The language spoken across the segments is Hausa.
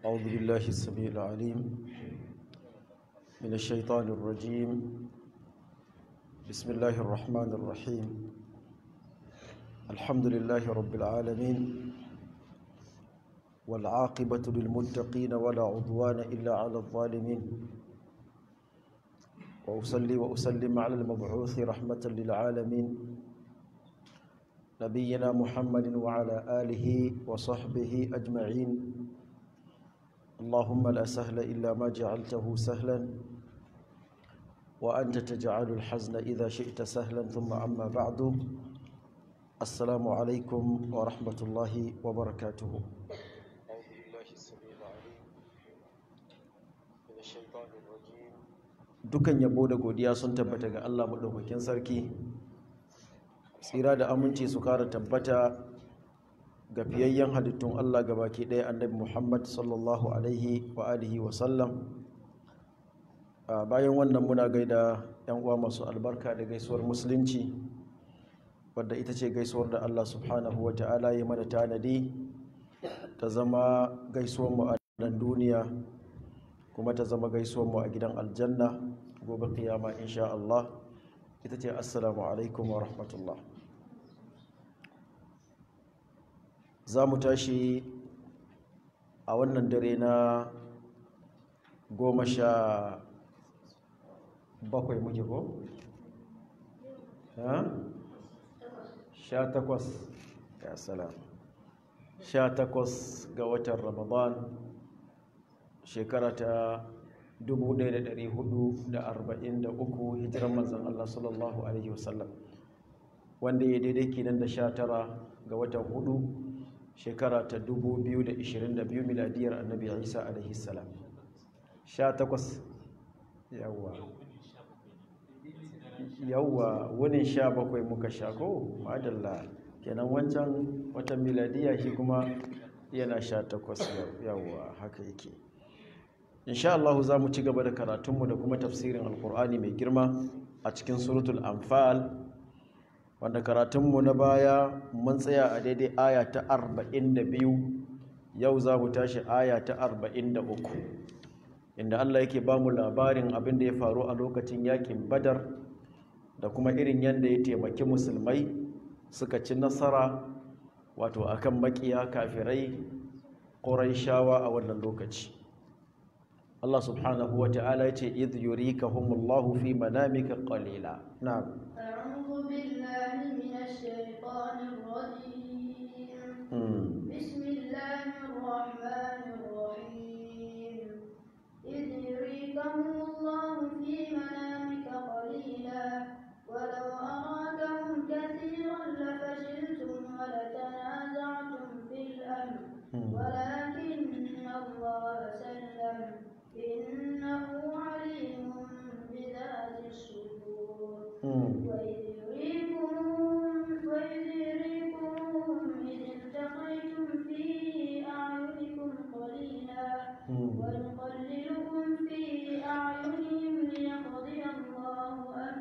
أعوذ بالله السميع العليم من الشيطان الرجيم. بسم الله الرحمن الرحيم. الحمد لله رب العالمين، والعاقبة للمتقين ولا عدوان إلا على الظالمين، وأصلي وأسلم على المبعوث رحمة للعالمين نبينا محمد وعلى آله وصحبه أجمعين. اللهم لا سهل إلا ما جعلته سهلا وأنت تجعل الحزن إذا شئت سهلا. ثم أما بعد، السلام عليكم ورحمة الله وبركاته. أعوذ بالله السميع العليم من الشيطان الرجيم. dukan yabo da godiya sun tabbata ga Allah madaukakin sarki. Tsira da aminci su kara tabbata ga fiyayyen halittun Allah gabaki ɗaya, annabi Muhammad sallallahu alaihi wa alihi wa sallam. Bayan wannan muna gaida yan uwa masu albarka da gaisuwar musulunci, wadda ita ce gaisuwar da Allah subhanahu wa ta'ala ya mana tanadi ta zama gaisuwar mu a nan duniya, kuma ta zama gaisuwar mu a gidan aljanna gobe kiyama insha Allah. Ita ce assalamu alaikum wa rahmatullah. Za mu tashi a wannan dare na 17 muke ko? 18 ya salam 18 ga watan Ramadan, shekara ta 1443 hijiran manzon Allah sallallahu alaihi wasallam, wanda ya daidai kenan da 19 ga watan 4 shekara ta 2022 miladiyar annabi Isa alaihi salam. 18 yawwa wunin 17 muka shako madalla kenan, wancan watan miladiya shi kuma yana 18 yawwa haka yake. insha Allah za mu ci gaba da karatunmu da kuma tafsirin alkur'ani mai girma a cikin suratul anfal, wanda karatunmu na baya mun tsaya a daidai aya ta 42. yau za mu tashi aya ta 43, inda Allah yake ba mu labarin abin da ya faru a lokacin yakin badar da kuma irin yadda ya taimaki musulmai suka ci nasara wato akan makiya kafirai quraishawa a wannan lokaci. Allah subhanahu wa ta'ala ya ce idh yurikahumullahu fi manamika qalila. na'am أعوذ بالله من الشيطان الرجيم. بسم الله الرحمن الرحيم. إذ يريكهم الله في منامك قليلا ولو أراكهم كثيرا لفشلتم ولتنازعتم في الأمر ولكن الله سلم إنه عليم بذات الصدور. وإذ يريكم إذ التقيتم في أعينكم قليلا ونقللكم في أعينهم ليقضي الله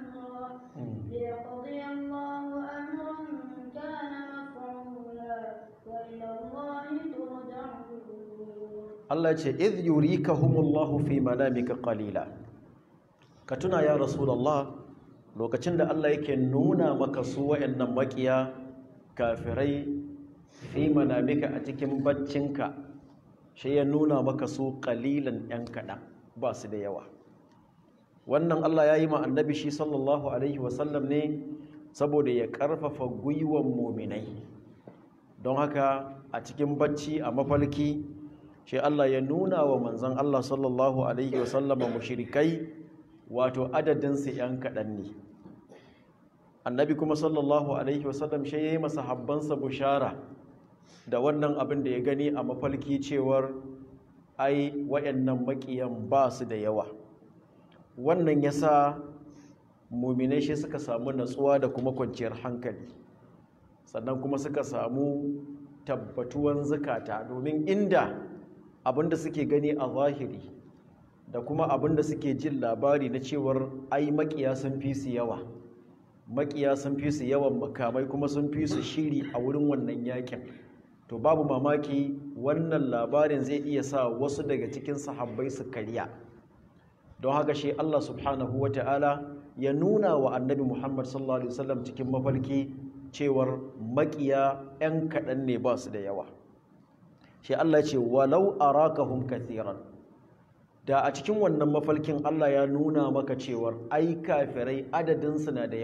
أمرا كان مفعولا وإلى الله ترجع الأمور. Allah ce idh yurikahumullahu fi manamika qalila. Ka tuna ya rasulullah lokacin da Allah yake nuna maka su wayannan makiya kafirai fi manamika a cikin baccinka, shi ya nuna maka su qalilan yan kaɗan, ba su da yawa. Wannan Allah ya yi ma annabi shi sallallahu alaihi wasallam ne saboda ya karfafa gwiwan muminai. Don haka a cikin bacci a mafalki shi Allah ya nuna wa manzon Allah sallallahu alaihi wasallama mushrikai wato adadinsu yan kaɗan ne. Annabi kuma sallallahu alaihi wasallam shi ya yi masahabbansa bushara da wannan abin da ya gani a mafalki cewar ai wayannan makiyan ba su da yawa. Wannan ya sa muminai shi suka samu natsuwa da kuma kwanciyar hankali, sannan kuma suka samu tabbatuwan zakata, domin inda abinda suke gani a zahiri da kuma abinda suke jin labari na cewar ai makiya sun fi su yawa, makiya sun fi su yawan makamai kuma sun fi su shiri a wurin wannan yakin, to babu mamaki wannan labarin zai iya sa wasu daga cikin sahabbai su karya. Don haka shi Allah subhanahu wata'ala ya nuna wa annabi Muhammad sallallahu alaihi wasallam cikin mafarki cewar makiya 'yan kaɗan ne ba su da yawa. Shi Allah ce walau arakahum kathiran, da a cikin wannan mafarkin Allah ya nuna maka cewar ai kafirai adadin suna da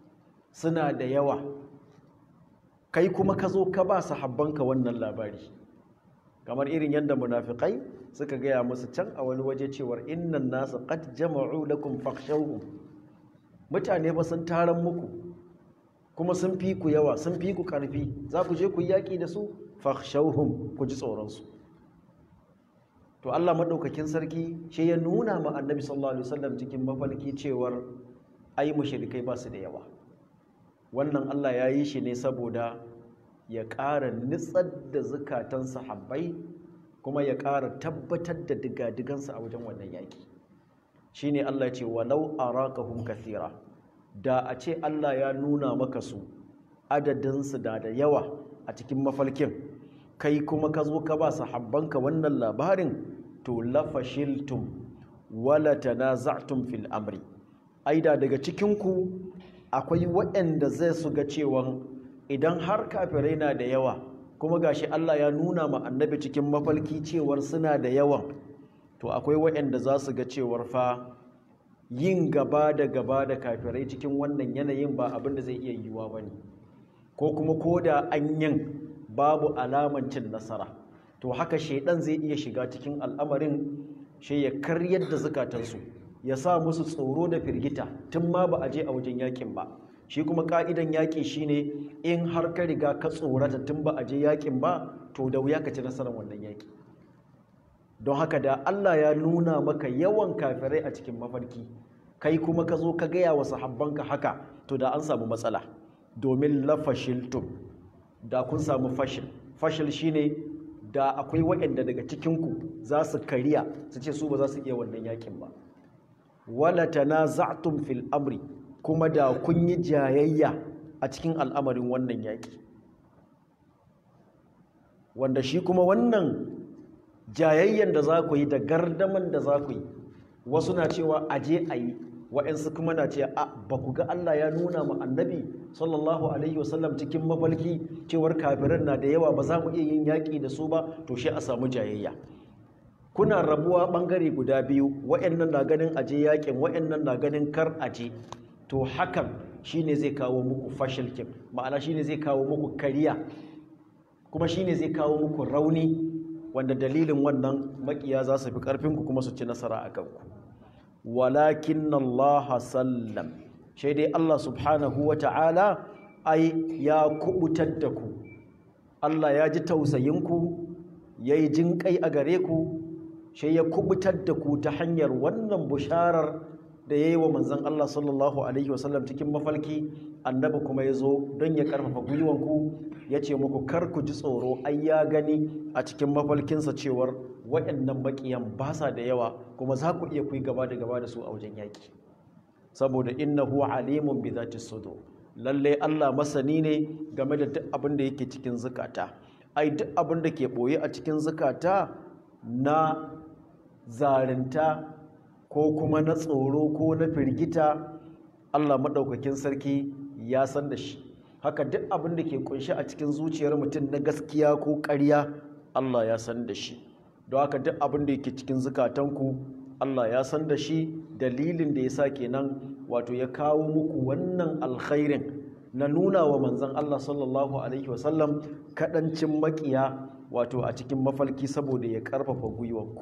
yawa, kai kuma ka zo ka ba sahabbanka wannan labari, kamar irin yadda munafikai suka gaya musu can a wani waje cewar innan nasu qad jama'u lakum fakhshawhum, mutane ba sun taron muku kuma sun fi ku yawa, sun fi ku karfi, za ku je ku yaki da su, fakhshawhum, ku ji tsoron su. To Allah madaukakin sarki shi ya nuna ma annabi sallallahu alaihi wasallam cikin mafarki cewar ai mushrikai ba su da yawa. Wannan Allah ya yi shi ne saboda ya ƙara nitsar da zukatan sahabbai kuma ya ƙara tabbatar da digadigansu a wajen wannan yaƙi. Shi ne Allah ya ce walau arakahum kathira, da a ce Allah ya nuna maka su adadinsu da yawa a cikin mafarkin, kai kuma ka zo ka ba sahabbanka wannan labarin, to lafashiltum wala tanaza'tum fil amri, aida daga cikinku akwai waɗanda zai su ga cewa idan har kafirai na da yawa kuma gashi Allah ya nuna ma annabi cikin mafalki cewar suna da yawan, to akwai waɗanda za su ga cewar fa yin gaba da kafirai cikin wannan yanayin ba abin da zai iya yiwuwa ba ne, ko kuma ko da an yin babu alaman cin nasara. To haka shaidan zai iya shiga cikin al'amarin, shi ya karyar da zukatansu, ya sa musu tsoro da firgita tun ma ba a je a wajen yakin ba. Shi kuma ka'idan yaki shine in har ka riga ka tsorata tun ba a je yakin ba, to da wuya ka ci nasarar wannan yaki. Don haka da Allah ya nuna maka yawan kafirai a cikin mafarki, kai kuma ka zo ka gaya wa sahabbanka haka, to da an samu matsala, domin lafashiltum, da kun samu fashil shine da akwai waɗanda daga cikinku za su kariya su ce su ba za su iya wannan yakin ba. Wala tanaza'tum fil amri, kuma da kun yi jayayya a cikin al'amarin wannan yaki, wanda shi kuma wannan jayayyan da za ku yi da gardaman da za ku yi, wasu na cewa aje a yi, wa'yansu kuma na ce a ba ku ga Allah ya nuna ma annabi sallallahu alaihi wasallam cikin mafalki cewar kafiran na da yawa ba za mu iya yin yaƙi da su ba, to shi a samu jayayya. Kuna rabuwa ɓangare guda biyu, wa'yannan na ganin aje yaƙin, wa'yannan na ganin kar aje, to hakan shine zai kawo muku fashilkin, ma'ana shine zai kawo muku kariya, kuma shine zai kawo muku rauni, wanda dalilin wannan makiya za su fi ƙarfinku kuma su ci nasara a kanku. Walakin Allah sallam, shi dai Allah subhanahu wa ta'ala ai ya kubutar da ku, Allah ya ji tausayinku, ya yi jinƙai a gare ku, shi ya kubutar da ku ta hanyar wannan bisharar da ya yi wa manzan Allah sallallahu alaihi wasallam cikin mafalki. Annabi kuma ya zo don ya ƙarfafa gwiwanku, ya ce muku kar ku ji tsoro, ai ya gani a cikin mafalkinsa cewar waɗannan baƙiyan ba sa da yawa, kuma za ku iya kuyi gaba da su a wajen yaƙi, saboda innahu alimun bi zati sudur, lalle Allah masani ne game da duk abin da yake cikin zukata. Ai duk abin da ke ɓoye a cikin zukata na zarinta ko kuma na tsoro ko na firgita, Allah maɗaukakin sarki ya san da shi. Haka duk abin da ke kunshi a cikin zuciyar mutum na gaskiya ko ƙarya, Allah ya san da shi. Don haka duk abin da yake cikin zukatanku, Allah ya san da shi. Dalilin da ya sa kenan wato ya kawo muku wannan alkhairin na nuna wa manzon Allah sallallahu alaihi wasallam kaɗancin maƙiya wato a cikin mafalki, saboda ya ƙarfafa gwiwanku.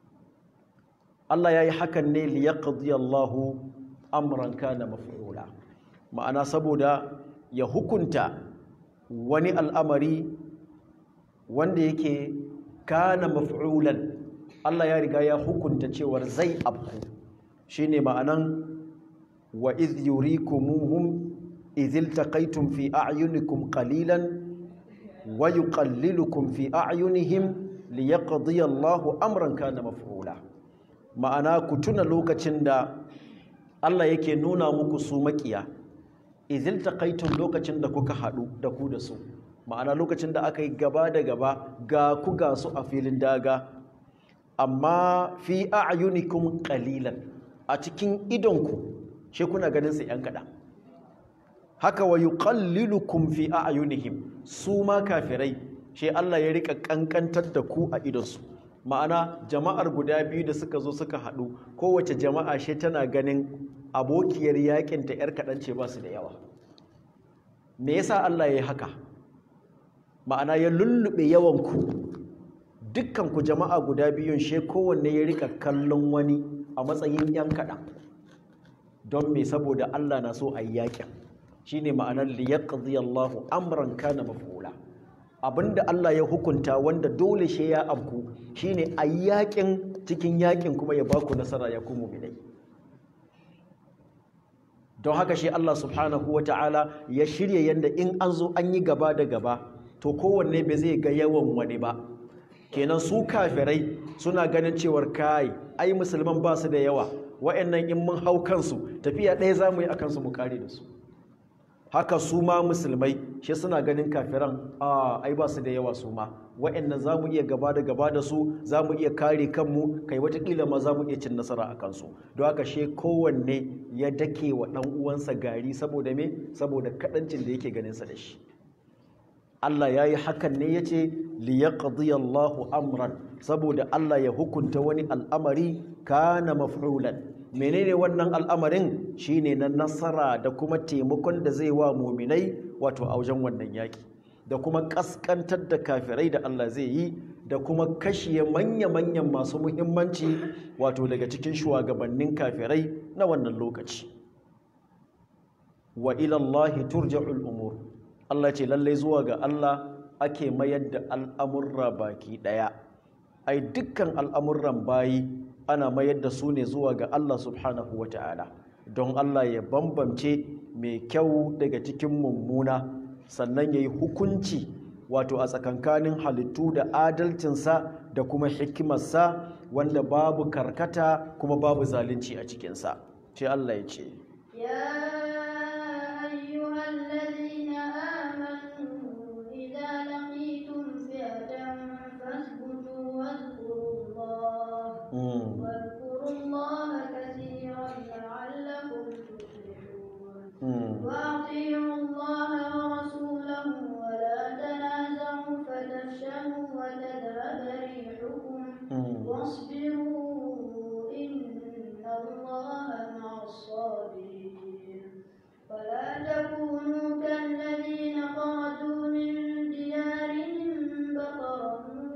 Allah ya yi hakan ne liyaqdiyallahu amran kana maf'ula, ma'ana saboda ya hukunta wani al'amari wanda yake kana maf'ulan, Allah ya riga ya hukunta cewar zai abku. Shine ma'anan wa idh yurikumuhum idh iltaqaytum fi a'yunikum qalilan wa yuqallilukum fi a'yunihim liyaqdiyallahu amran kana maf'ula. Ma'ana ku tuna lokacin da Allah yake nuna muku su makiya, idh iltaqaytum, lokacin da kuka haɗu da ku da su, ma'ana lokacin da aka yi gaba da gaba ga ku ga su a filin daga, amma fi a'yunikum qalilan, a cikin idonku shi kuna ganin su yan kaɗan. Haka wa yuqallilukum fi a'yunihim, su ma kafirai shi Allah ya rika kankantar da ku a idonsu. Ma'ana jama'ar guda biyu da suka zo suka haɗu, kowace jama'a shi tana ganin abokiyar yakin ta yar kaɗan ce ba su da yawa. Me yasa Allah ya yi haka? Ma'ana ya lullube yawanku, dukkanku jama'a guda biyun shi kowanne ya rika kallon wani a matsayin yan kaɗan. Don me? Saboda Allah na so a yi yakin. Shi ne ma'anar liyaqdiyallahu amran kana maf'ula. Abinda Allah ya hukunta wanda dole shi ya abku shine a yakin, cikin yakin kuma ya baku nasara ya ku mu'minai. Don haka shi Allah subhanahu wata'ala ya shirya yanda in an zo an yi gaba da gaba to kowanne bai zai ga yawan wani ba. Kenan su kafirai suna ganin cewar kai ai musulman ba su da yawa, wa'annan in mun hau kansu tafiya ɗaya za mu yi a kansu mu kare da su. Haka su ma musulmai shi suna ganin kafiran ai ba su da yawa su ma, wa'annan za mu iya gaba da gaba da su, za mu iya kare kanmu, kai watakila ma za mu iya cin nasara a kansu. Don haka shi kowanne ya dake wa ɗan uwansa gari saboda me? Saboda kaɗancin da yake ganinsa da shi. Allah ya yi hakan ne ya ce liyaqdiyallahu amran, saboda Allah ya hukunta wani al'amari kana maf'ulan. Menene wannan al'amarin? Shine na nasara da kuma taimakon da zai wa muminai wato a wajen wannan yaki, da kuma kaskantar da kafirai da Allah zai yi, da kuma kashiye manya-manyan masu muhimmanci wato daga cikin shugabannin kafirai na wannan lokaci. Wa ila Allahi turja'ul umur, Allah ce lallai zuwa ga Allah ake mayar da al'amurra baki daya. Ai dukkan al'amurran bayi ana mayar da su ne zuwa ga Allah subhanahu wa ta'ala, don Allah ya bambance mai kyau daga cikin mummuna, sannan ya yi hukunci wato a tsakankanin halittu da adalcinsa da kuma hikimarsa wanda babu karkata kuma babu zalunci a cikinsa. Ce Allah ya ce, واذكروا الله كثيرا لعلكم تفلحون وأطيعوا الله ورسوله ولا تنازعوا فتفشلوا وتذهب ريحكم واصبروا إن الله مع الصابرين ولا تكونوا كالذين خرجوا من ديارهم بطرا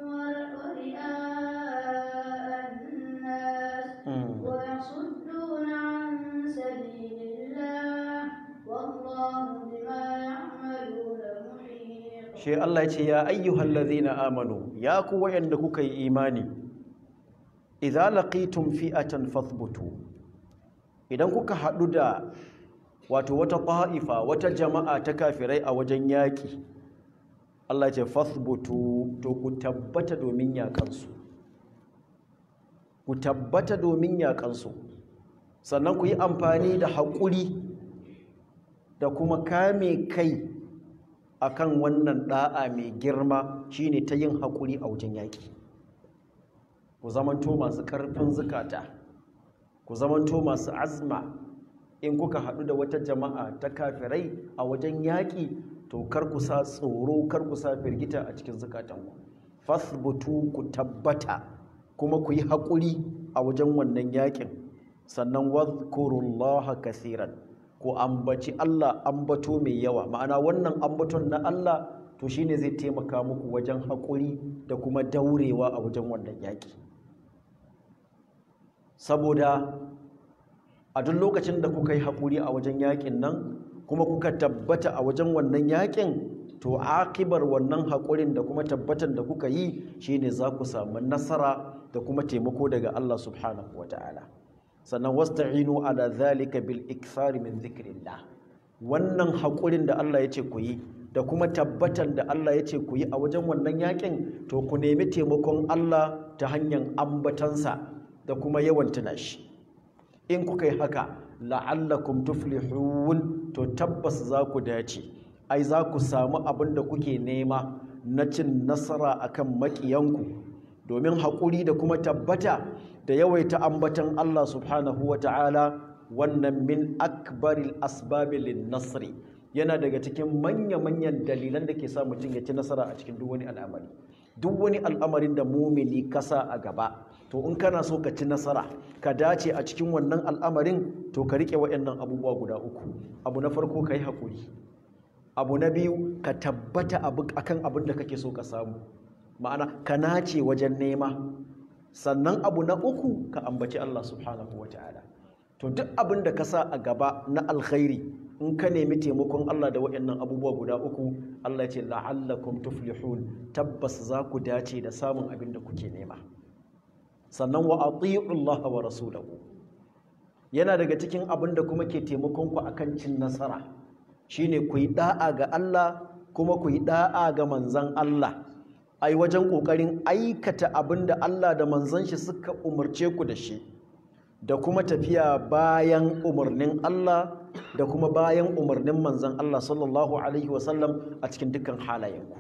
ويصدون عن سبيل الله والله بما يعملون محيط. شيء الله يقول يا أيها الذين آمنوا يا كوا عندك إيماني إذا لقيتم فئة فاثبتوا. إذا كوكا حدودا wato wata ta'ifa wata jama'a ta kafirai a wajen yaki, Allah ya ce fathbutu, to ku tabbata domin yakansu. Ku tabbata domin yaƙansu, sannan ku yi amfani da haƙuri da kuma kame kai akan wannan ɗa'a mai girma, shine ta yin haƙuri a wajen yaƙi. Ku zamanto masu ƙarfin zukata, ku zamanto masu azma. In kuka haɗu da wata jama'a ta kafirai a wajen yaƙi, to kar ku sa tsoro, kar ku sa firgita a cikin zukatanku. Fasbutu, ku tabbata kuma ku yi haƙuri a wajen wannan yaƙin. Sannan wadhkurullaha kasiran, ku ambaci Allah ambato mai yawa. Ma'ana wannan ambaton na Allah to shine zai taimaka muku wajen haƙuri da kuma daurewa a wajen wannan yaƙi. Saboda a duk lokacin da kuka yi haƙuri a wajen yaƙin nan kuma kuka tabbata a wajen wannan yaƙin, to akibar wannan haƙurin da kuma tabbatan da kuka yi shine za ku samu nasara da kuma taimako daga Allah subhanahu wa ta'ala. Sannan wasta'inu ala zalika bil ikthari min dhikrillah. Wannan haƙurin da Allah ya ce ku yi da kuma tabbatan da Allah ya ce ku yi a wajen wannan yaƙin, to ku nemi taimakon Allah ta hanyar ambatansa da kuma yawan tuna shi. In kuka yi haka la'allakum tuflihun, to tabbas za ku dace. ai za ku samu abin da kuke nema na cin nasara akan maƙiyanku, domin haƙuri da kuma tabbata da yawaita ambatan Allah subhanahu wa ta'ala, wannan min akbaril asbabi lin nasri, yana daga cikin manya-manyan dalilan da ke sa mutum ya ci nasara a cikin duk wani al'amari. Duk wani al'amarin da mumini kasa a gaba, to in kana so ka ci nasara ka dace a cikin wannan al'amarin, to ka riƙe waɗannan abubuwa guda uku. Abu na farko ka yi haƙuri, abu na biyu ka tabbata akan abin da kake so ka samu, ma'ana ka nace wajen nema, sannan abu na uku ka ambaci Allah subhanahu wa ta'ala. To duk abin da ka sa a gaba na alkhairi, in ka nemi taimakon Allah da waɗannan abubuwa guda uku, Allah ya ce la'allakum tuflihun, tabbas za ku dace da samun abin da kuke nema. Sannan wa ati'u Allah wa rasulahu, yana daga cikin abin da kuma ke taimakon ku akan cin nasara, shine ku yi da'a ga Allah kuma ku yi da'a ga manzon Allah, ai wajen kokarin aikata abin da Allah da manzon shi suka umarce ku da shi, da kuma tafiya bayan umarnin Allah da kuma bayan umarnin manzon Allah sallallahu alaihi wasallam a cikin dukkan halayenku.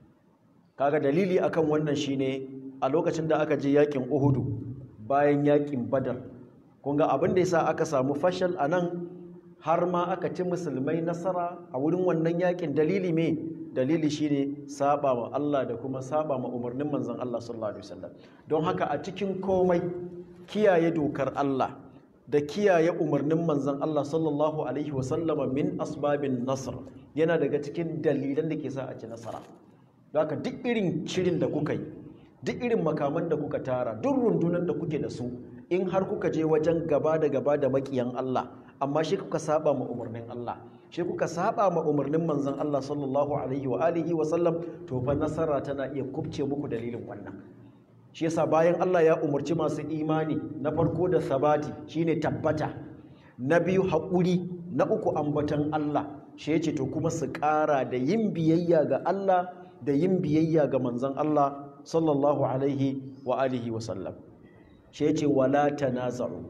Kaga dalili akan wannan shine a lokacin da aka je yakin Uhudu bayan yakin Badar, kun ga abin da yasa aka samu fashal anan, har ma aka ci musulmai nasara a wurin wannan yakin, dalili me? Dalili shine saba ma Allah da kuma saba ma umarnin manzon Allah sallallahu alaihi wasallam. Don haka a cikin komai kiyaye dokar Allah da kiyaye umarnin manzon Allah sallallahu alaihi wasallama min asbabin nasr, yana daga cikin dalilan da ke sa a ci nasara. Don haka duk irin shirin da kuka yi, duk irin makaman da kuka tara, duk rundunan da kuke da su, in har kuka je wajen gaba da makiyan Allah, amma shi kuka saba ma umarnin Allah, shi kuka saba ma umarnin manzon Allah sallallahu alaihi wa alihi wa sallam, to fa nasara tana iya kubce muku dalilin wannan. Shi yasa bayan Allah ya umarci masu imani, na farko da sabati shine tabbata, na biyu haƙuri, na uku ambatan Allah, shi yace to kuma su ƙara da yin biyayya ga Allah da yin biyayya ga manzon Allah sallallahu alaihi wa alihi wa sallam. Shi yace wala tanaza'u,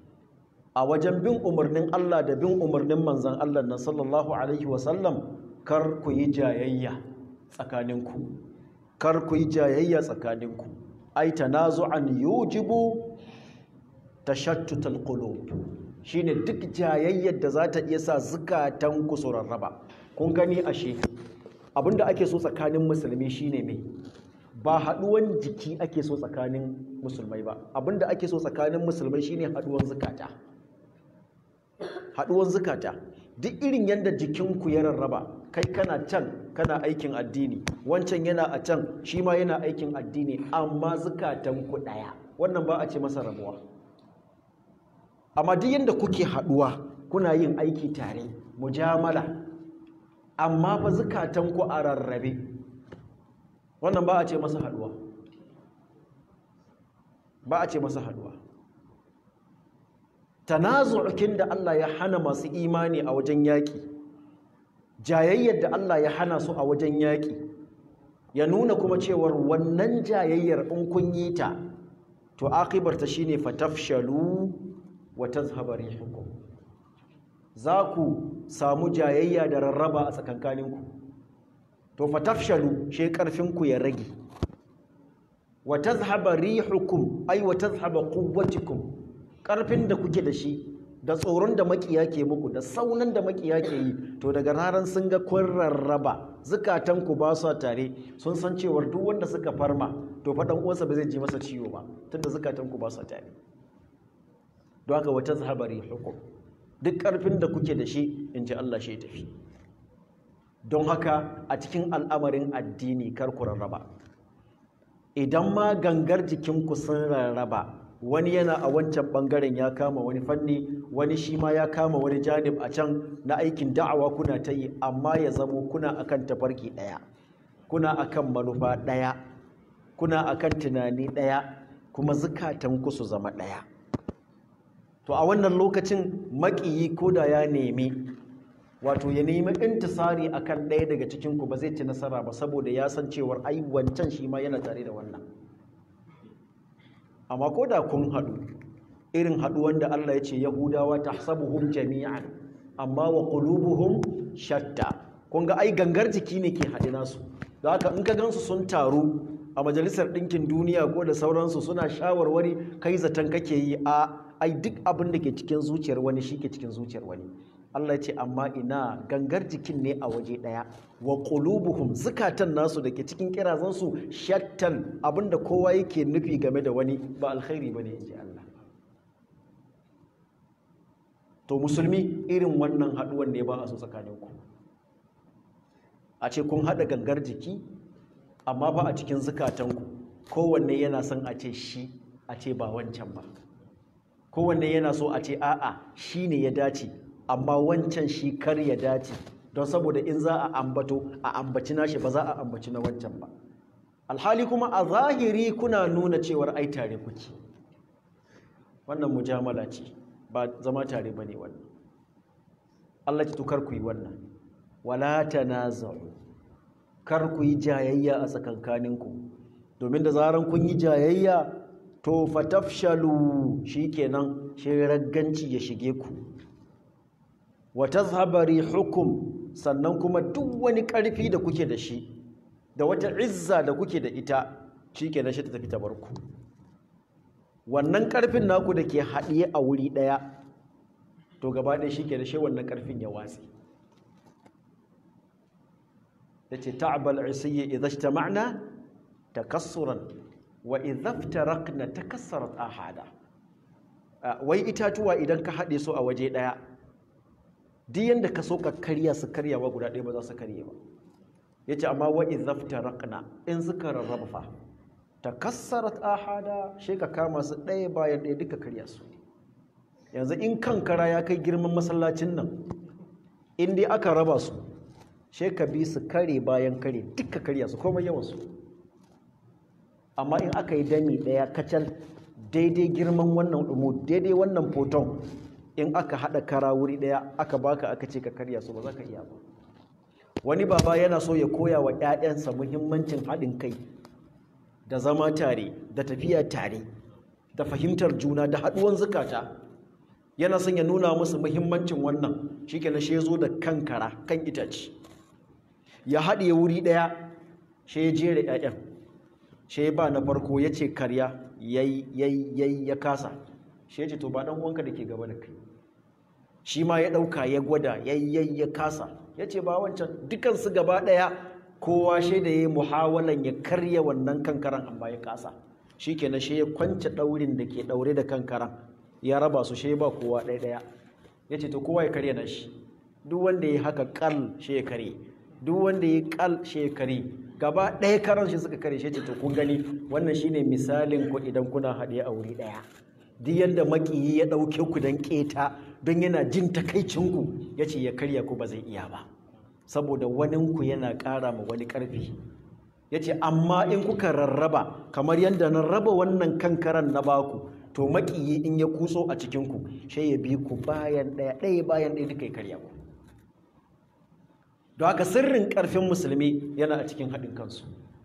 a wajen bin umarnin Allah da bin umarnin manzon Allah nan sallallahu alaihi wa sallam, kar ku yi jayayya tsakaninku, kar ku yi jayayya tsakaninku. Ai tanazu'an yujibu tashattutal qulub, shine duk jayayyar da za ta iya sa zukatan ku su rarraba. Kun gani ashe abinda ake so tsakanin musulmi shine me? Ba haduwan jiki ake so tsakanin musulmai ba, abinda ake so tsakanin musulmai shine haduwan zukata. Haduwan zukata, duk irin yanda jikinku ya rarraba, kai kana can kana aikin addini, wancan yana a can shi ma yana aikin addini, amma zukatanku ɗaya, wannan ba a ce masa rabuwa. Amma duk yanda kuke haɗuwa kuna yin aiki tare, mujamala, amma fa zukatanku a rarrabe, wannan ba a ce masa haɗuwa, ba a ce masa haɗuwa. Tanazu'ukin da Allah ya hana masu imani a wajen yaƙi, jayayyar da Allah ya hana su a wajen yaƙi, ya nuna kuma cewar wannan jayayyar in kun yi ta, to akibarta shine fatafshalu wa tazhaba rihukum, za ku samu jayayya da rarraba a tsakankaninku. To fatafshalu shi ƙarfinku ya rage, wa tazhaba rihukum ai wa tazhaba quwwatukum, ƙarfin da kuke da shi da tsoron da makiya ke muku da saunan da makiya ke yi, to daga ranar sun ga kun rarraba, zukatanku ba su tare, sun san cewar duk wanda suka farma to faɗan uwansa ba zai ji masa ciwo ba, tunda zukatanku ba su tare. Don haka wata zahabari hukum, duk ƙarfin da kuke da shi in ji Allah shi tafi. Don haka a cikin al'amarin addini kar ku rarraba. Idan ma gangar jikinku sun rarraba, wani yana a wancan bangaren ya kama wani fanni, wani shi ma ya kama wani janib a can na aikin da'awa kuna ta yi, amma ya zamo kuna akan tafarki ɗaya, kuna akan manufa ɗaya, kuna akan tunani ɗaya, kuma zukatanku su zama ɗaya. To a wannan lokacin maƙiyi ko da ya nemi, wato ya nemi intisari akan ɗaya daga cikinku, ba zai ci nasara ba, saboda ya san cewar ai wancan shi ma yana tare da wannan. Amma ko da kun haɗu irin haɗuwan da Allah ya ce Yahudawa tahsabuhum jami'an amma wa qulubuhum shatta, kun ga ai gangar jiki ne ke haɗe nasu, da haka in ka gansu sun taru a majalisar ɗinkin duniya ko da sauransu suna shawarwari, kai zaton kake yi ai duk abin da ke cikin zuciyar wani shi ke cikin zuciyar wani. Allah ya ce amma ina gangar jikin ne a waje ɗaya, wa qulubuhum zukatan nasu da ke cikin kirazansu shattan, abinda kowa yake nufi game da wani ba alkhairi bane inji Allah. To musulmi irin wannan haduwan ne ba a so tsakaninku, a ce kun hada gangar jiki amma ba a cikin zukatanku kowanne yana son a ce shi, a ce ba wancan ba, kowanne yana so a ce a'a shi ne ya dace amma wancan shi kar ya dace, don saboda in za a ambaci nashi ba za a ambaci na wancan ba, alhali kuma a zahiri kuna nuna cewar ai tare kuke. Wannan mujamala ce, ba zama tare bane wannan. Allah ya tukar ku yi wannan, wala tanaza'u, kar ku yi jayayya a tsakankaninku, domin da zaran kun yi jayayya to fatafshalu, shikenan shi ragganci ya shige ku, wa tazhaba rihukum, sannan kuma duk wani ƙarfi da kuke da shi da wata izza da kuke da ita shikenan shi ta tafi ta barku. Wannan ƙarfin naku da ke haɗiye a wuri ɗaya to gaba ɗaya shikenan shi wannan ƙarfin ya watsi. yace ta'bal isiyya idha ijtama'na takassuran wa idha iftaraqna takassarat ahada. Wai itatuwa idan ka haɗe su a waje ɗaya, duk yanda ka so ka karya su karyawa guda ɗaya ba za su karye ba. Yace amma wa idha iftaraqna, in suka rarraba fa takassarat ahada, shi ka kama su ɗaya bayan ɗaya duka karya su. Yanzu in kankara ya kai girman masallacin nan, in dai aka raba su shi ka bi su kare bayan kare duka karya su komai yawan su. Amma in aka yi dami ɗaya kacal daidai girman wannan ɗumu, daidai wannan foton, in aka haɗa kara wuri ɗaya aka baka aka ce ka karya su ba za ka iya ba. Wani baba yana so ya koya wa ‘ya'yansa muhimmancin haɗin kai da zama tare da tafiya tare da fahimtar juna da haɗuwan zukata. Yana son ya nuna musu muhimmancin wannan, shi ke na shi zo da kankara kan itace ya haɗe wuri ɗaya, shi ya jere ‘ya'yan, shi ba na farko ya ce karya, yayi ya kasa, shi ya ce to ba ɗan uwanka da ke gaba da kai. Shi ma ya ɗauka ya gwada, yayi ya kasa, ya ce ba wancan, dukansu gaba ɗaya kowa shi da ya yi muhawalan ya karya wannan kankaran amma ya kasa. Shi ke na shi ya kwance ɗaurin da ke ɗaure da kankaran ya raba su, shi ba kowa ɗaya. Ya ce to kowa ya karya na shi, duk wanda ya haka kal shi ya karye, duk wanda ya kal shi ya karye, gaba ɗaya karan shi suka karye. Shi ce to kun gani wannan shine misalin ku idan kuna haɗe a wuri ɗaya. Duk yanda makiyi ya ɗauke ku don ƙeta, don yana jin takaicinku, ya ce ya karya ku ba zai iya ba, saboda waninku yana ƙara ma wani ƙarfi. Ya ce amma in kuka rarraba kamar yadda na raba wannan kankaran na baku, to makiyi in ya kutso a cikinku sai ya bi ku bayan ɗaya bayan ɗaya duka ya karya ku. Don haka sirrin ƙarfin musulmi yana a cikin haɗin kansu.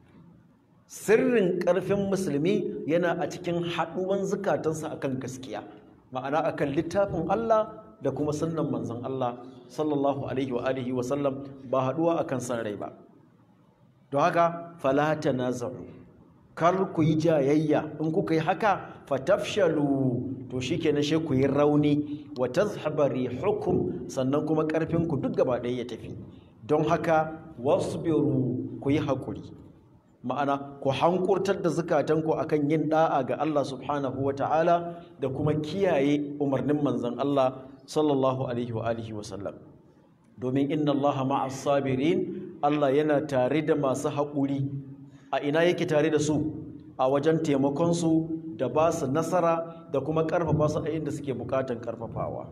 Sirrin ƙarfin musulmi yana a cikin haɗuwan zukatansa akan gaskiya, ma'ana akan littafin Allah da kuma sunnan manzon Allah sallallahu alaihi wa alihi wa sallam, ba haɗuwa akan san rai ba. Don haka fala tanaza'u, kar ku yi jayayya, in kuka yi haka fatafshalu, to shikenan shi ku yi rauni, wa tazhaba rihukum, sannan kuma ƙarfin ku duk gaba ɗaya ya tafi. Don haka wasbiru, ku yi haƙuri, ma'ana ku hankurtar da zukatanku akan yin da'a ga Allah subhanahu wa ta'ala da kuma kiyaye umarnin manzon Allah sallallahu alaihi wa alihi wa sallam. Domin inna Allah ma'as sabirin, Allah yana tare da masu haƙuri. A ina yake tare da su? A wajen taimakon su da ba su nasara da kuma ƙarfafa su a inda suke buƙatan ƙarfafawa.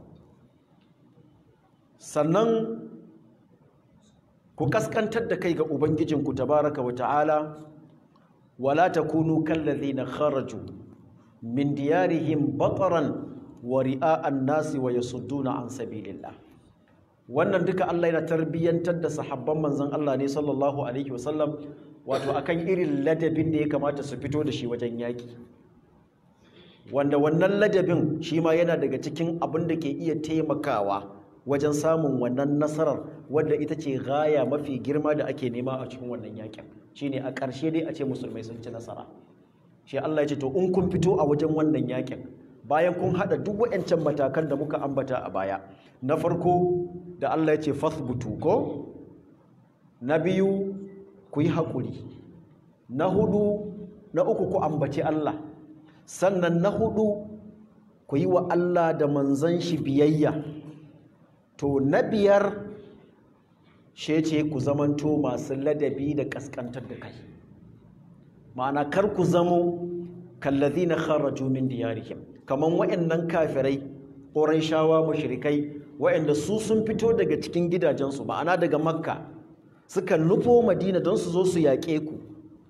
Sannan ku kaskantar da kai ga ubangijinku tabaraka wa ta'ala, wala takunu kallazina kharaju min diyarihim bataran wa ri'a'an nasi wa yasudduna an sabilillah. Wannan duka Allah yana tarbiyyantar da sahabban manzon Allah ne sallallahu alaihi wasallam, wato akan irin ladabin da ya kamata su fito da shi wajen yaki, wanda wannan ladabin shi ma yana daga cikin abin da ke iya taimakawa wajen samun wannan nasarar wadda ita ce gaya mafi girma da ake nema a cikin wannan yakin shine a ƙarshe dai a ce musulmai sun ci nasara shi Allah ya ce to in kun fito a wajen wannan yakin bayan kun hada duk wayancan matakan da muka ambata a baya na farko da Allah ya ce fasbutu ko na biyu ku yi haƙuri na hudu na uku ku ambaci Allah sannan na hudu ku yi wa Allah da manzon shi biyayya to na biyar shi ce ku zamanto masu ladabi da kaskantar da kai ma'ana kar ku zamo kallazina kharaju min diyarihim kaman wayannan kafirai shawa mushrikai wayanda su sun fito daga cikin gidajensu ma'ana daga makka suka nufo madina don su zo su yaƙe ku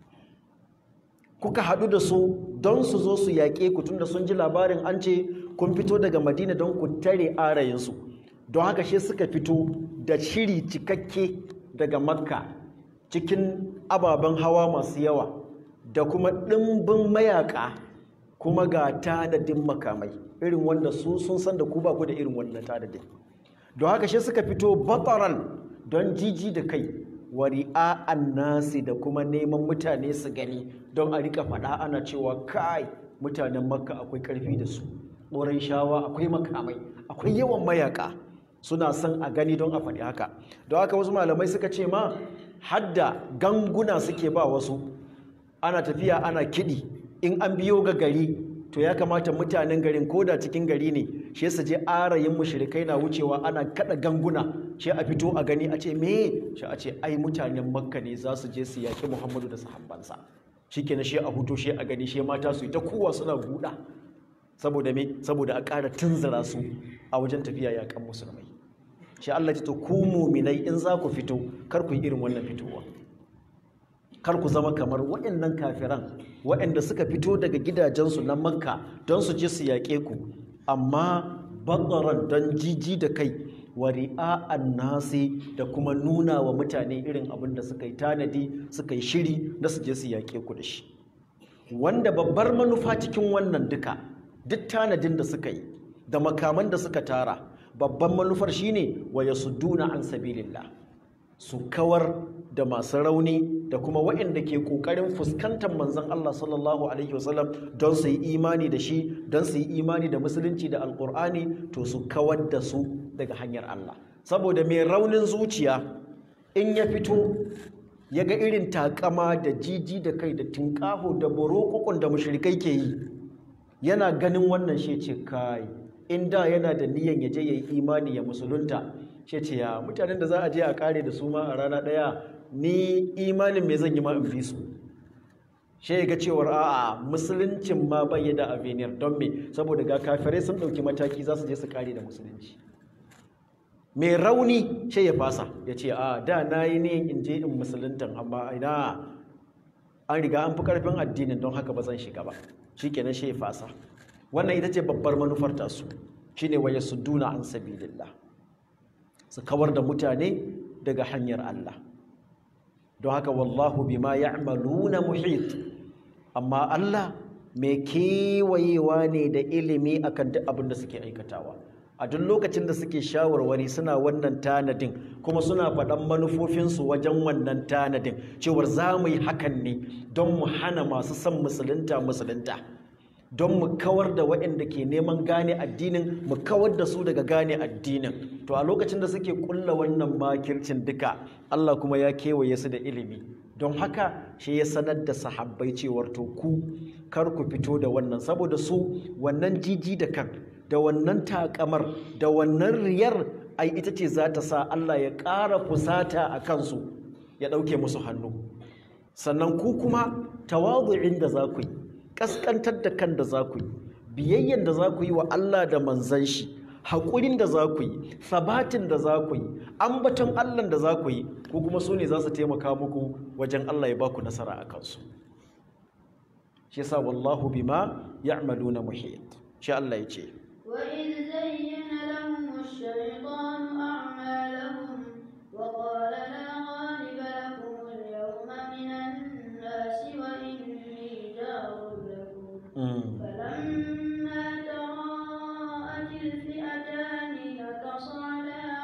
kuka haɗu da su don su zo su yaƙe ku tunda sun ji labarin an ce kun fito daga madina don ku tare arayinsu don haka shi suka fito da shiri cikakke daga makka cikin ababen hawa masu yawa da kuma ɗimbin mayaka kuma ga tadadin makamai irin wanda su sun san da ku ba ku da irin wannan tadadin don haka shi suka fito bataran don jiji da kai wari'a'an nasi da kuma neman mutane su gani don a rika faɗa ana cewa kai mutanen makka akwai ƙarfi da su ƙoran shawa akwai makamai akwai yawan mayaka suna son a gani don a faɗi haka don haka wasu malamai suka ce ma hadda ganguna suke ba wasu ana tafiya ana kiɗi in an biyo ga gari to ya kamata mutanen garin ko da cikin gari ne shi su je arayin mushrikai na wucewa ana kada ganguna shi a fito a gani a ce me shi a ce ai mutanen makka ne za su je su yaƙi muhammadu da sahabbansa shikenan shi a huto shi a gani shi mata su yi ta kowa suna buɗa saboda me saboda a ƙara tunzura su a wajen tafiya yaƙan musulmai shi Allah ya ce ku mu'minai in za ku fito kar ku yi irin wannan fitowa kar ku zama kamar waɗannan kafiran waɗanda suka fito daga gidajensu na makka don su je su yaƙe ku amma bakaran don jiji da kai wa ri'a'an nasi da kuma nuna wa mutane irin abin da suka yi tanadi suka yi shiri na su je su yaƙe ku da shi wanda babbar manufa cikin wannan duka duk tanadin da suka yi da makaman da suka tara babban manufar shine wa yasudduna an sabilillah su kawar da masu rauni da kuma waɗanda ke ƙoƙarin fuskantar manzon Allah sallallahu alaihi wasallam don su yi imani da shi don su yi imani da musulunci da alƙur'ani to su kawar da su daga hanyar Allah saboda mai raunin zuciya in ya fito ya ga irin takama da jiji da kai da tinƙaho da borokokon da mushrikai ke yi yana ganin wannan shi ce kai inda yana da niyan ya je ya yi imani ya musulunta shi ce ya mutanen da za a je a kare da su ma a rana ɗaya ni imanin me zan yi ma in fi su shi ga cewar a'a musuluncin ma bai da avenir don me saboda ga kafirai sun ɗauki mataki za su je su kare da musulunci mai rauni shi ya fasa ya ce a da na yi ne in je in musuluntan amma ina an riga an fi karfin addinin don haka ba zan shiga ba shi kenan shi ya fasa wannan ita ce babbar manufar tasu shine wa yasudduna an sabilillah su kawar da mutane daga hanyar Allah don haka wallahu bima ya'maluna muhit amma Allah mai kewayewa ne da ilimi akan duk abin da suke aikatawa a duk lokacin da suke shawarwari suna wannan tanadin kuma suna faɗan manufofinsu wajen wannan tanadin cewar za mu yi hakan ne don mu hana masu son musulunta don mu kawar da waɗanda ke neman gane addinin mu kawar da su daga gane addinin to a lokacin da suke kulla wannan makircin duka Allah kuma ya kewaye su da ilimi don haka shi ya sanar da sahabbai cewar to ku kar ku fito da wannan saboda su wannan jiji da kan da wannan takamar da wannan riyar ai ita ce za ta sa Allah ya ƙara fusata a kansu ya ɗauke musu hannu sannan ku kuma tawadu'in da za ku yi ƙasƙantar da kan da za ku yi biyayyen da za ku yi wa Allah da manzan shi haƙurin da za ku yi sabatin da za ku yi ambaton Allah da za ku yi ko kuma su ne za su taimaka muku wajen Allah ya ba ku nasara a kansu shi yasa wallahu bima ya'maluna muhit shi Allah ya ce وإذ زين لهم الشيطان أعمالهم وقال لا غالب لكم اليوم من الناس وإني جار لكم فلما تراءت الفئتان نكص على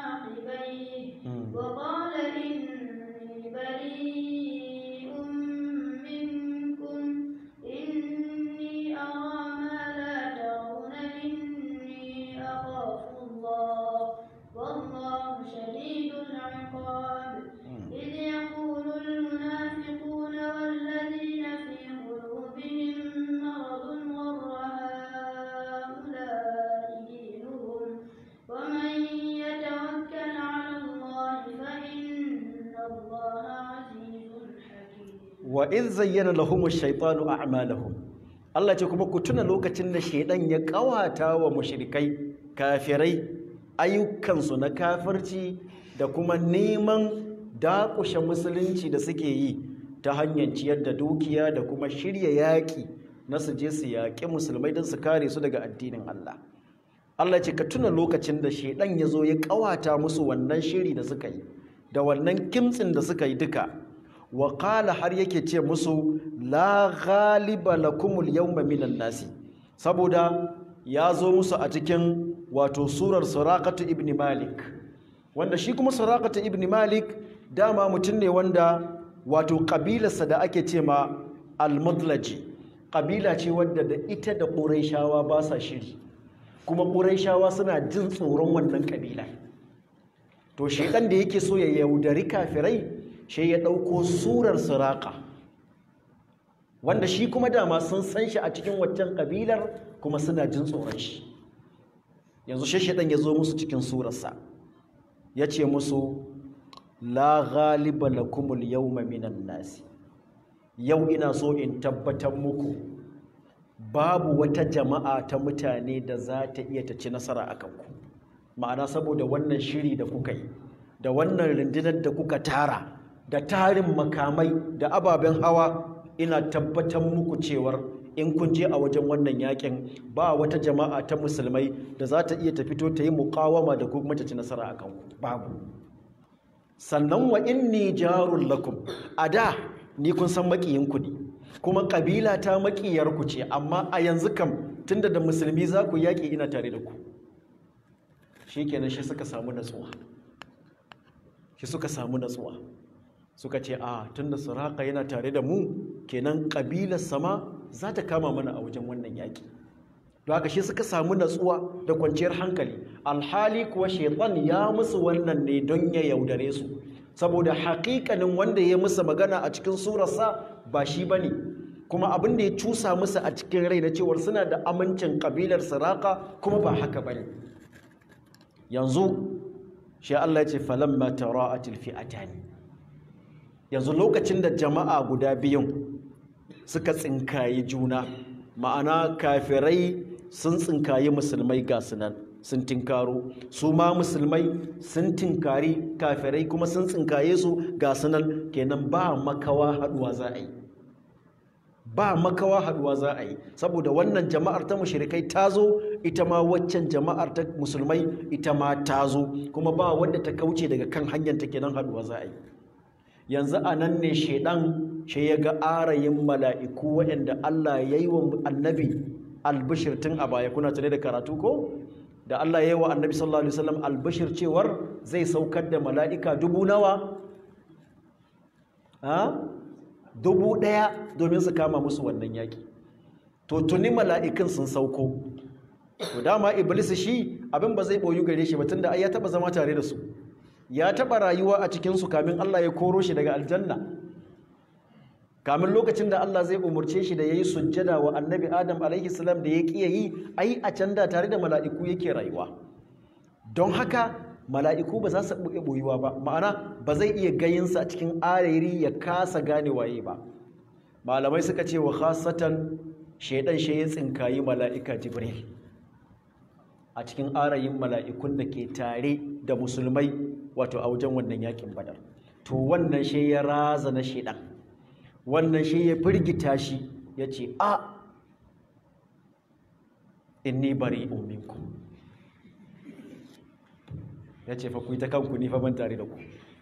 wa in zayyana lahumu shaytanu a'malahum Allah ce kuma ku tuna lokacin da shaidan ya kawata wa mushrikai kafirai ayyukansu na kafirci da kuma neman dakushe musulunci da suke yi ta hanyar ciyar da dukiya da kuma shirya yaƙi na su je su yaƙi musulmai don su kare su daga addinin Allah. Allah ce ka tuna lokacin da shaidan ya zo ya kawata musu wannan shiri da suka yi da wannan kimtsin da suka yi duka wa qala har yake ce musu la ghaliba lakumul yawma minan nasi saboda ya zo musu a cikin wato surar Suraqatu ibn Malik wanda shi kuma Suraqatu ibn Malik dama mutum ne wanda wato kabilarsa da ake ce ma al-Mudlaji kabila ce wadda da ita da Qurayshawa ba sa shiri kuma Qurayshawa suna jin tsoron wannan kabila to shedan da yake so ya yaudari kafirai shi ya ɗauko surar Suraqa wanda shi kuma dama sun san shi a cikin waccan ƙabilar kuma suna jin tsoron shi yanzu shi shaɗan ya zo musu cikin surarsa ya ce musu la ghaliba lakumul yawma minan nasi yau ina so in tabbatar muku babu wata jama'a ta mutane da za ta iya ta ci nasara a kanku ma'ana saboda wannan shiri da kuka yi da wannan rundunar da kuka tara da tarin makamai da ababen hawa ina tabbatar muku cewar in kun je a wajen wannan yakin ba wata jama'a ta musulmai da za ta iya ta fito ta yi muqawama da kuma ta ci nasara akan ku babu sannan wa inni jarul lakum ada ni kun san makiyin ku ne kuma kabila ta makiyar ku ce amma a yanzu kam tunda da musulmi za ku yaki ina tare da ku shikenan shi suka samu natsuwa suka ce a tunda Suraqa yana tare da mu kenan kabilar sama za ta kama mana a wajen wannan yaki don haka shi suka samu natsuwa da kwanciyar hankali alhali kuwa shaitan ya musu wannan ne don ya yaudare su saboda haƙiƙanin wanda ya musu magana a cikin surarsa ba shi bane kuma abin da ya cusa musu a cikin rai na cewar suna da amincin kabilar Suraqa kuma ba haka bane yanzu shi Allah ya ce falamma tara'atil fi'atani yanzu lokacin da jama'a guda biyun suka tsinkayi juna ma'ana kafirai sun tsinkayi musulmai ga sunan sun tinkaro su ma musulmai sun tinkari kafirai kuma sun tsinkaye su ga sunan kenan ba makawa haduwa za a yi saboda wannan jama'ar ta mushrikai ta zo ita ma waccan jama'ar ta musulmai ita ma ta zo kuma ba wanda ta kauce daga kan hanyar ta kenan haduwa za a yi yanzu a nan ne shaidan shi ya ga arayin mala'iku waɗanda Allah ya yi wa annabi albishir tun a baya kuna tare da karatu ko da Allah ya yi wa annabi sallallahu alaihi wasallam albishir cewar zai saukar da mala'ika 1000 domin su kama musu wannan yaki to tuni mala'ikan sun sauko to dama iblis shi abin ba zai boyu gare shi ba tunda ai ya taba zama tare da su ya taɓa rayuwa a cikinsu kamin Allah ya koro shi daga aljanna kamin lokacin da Allah zai umarce shi da ya yi sujjada wa annabi Adam alaihi salam da ya ƙiya yi ai a can da tare da mala'iku yake rayuwa don haka mala'iku ba za su ɓoye ɓoyuwa ba ma'ana ba zai iya gayinsa a cikin areri ya kasa gane waye ba malamai suka ce wa khasatan shaidan shi ya tsinkayi mala'ika Jibril a cikin arayin mala'ikun da ke tare da musulmai wato a wajen wannan yakin Badar to wannan shi ya raza na shedan wannan shi ya firgita shi ya ce a inni bari'un minkum ya ce fa ku yi ta kanku ni fa ban tare da ku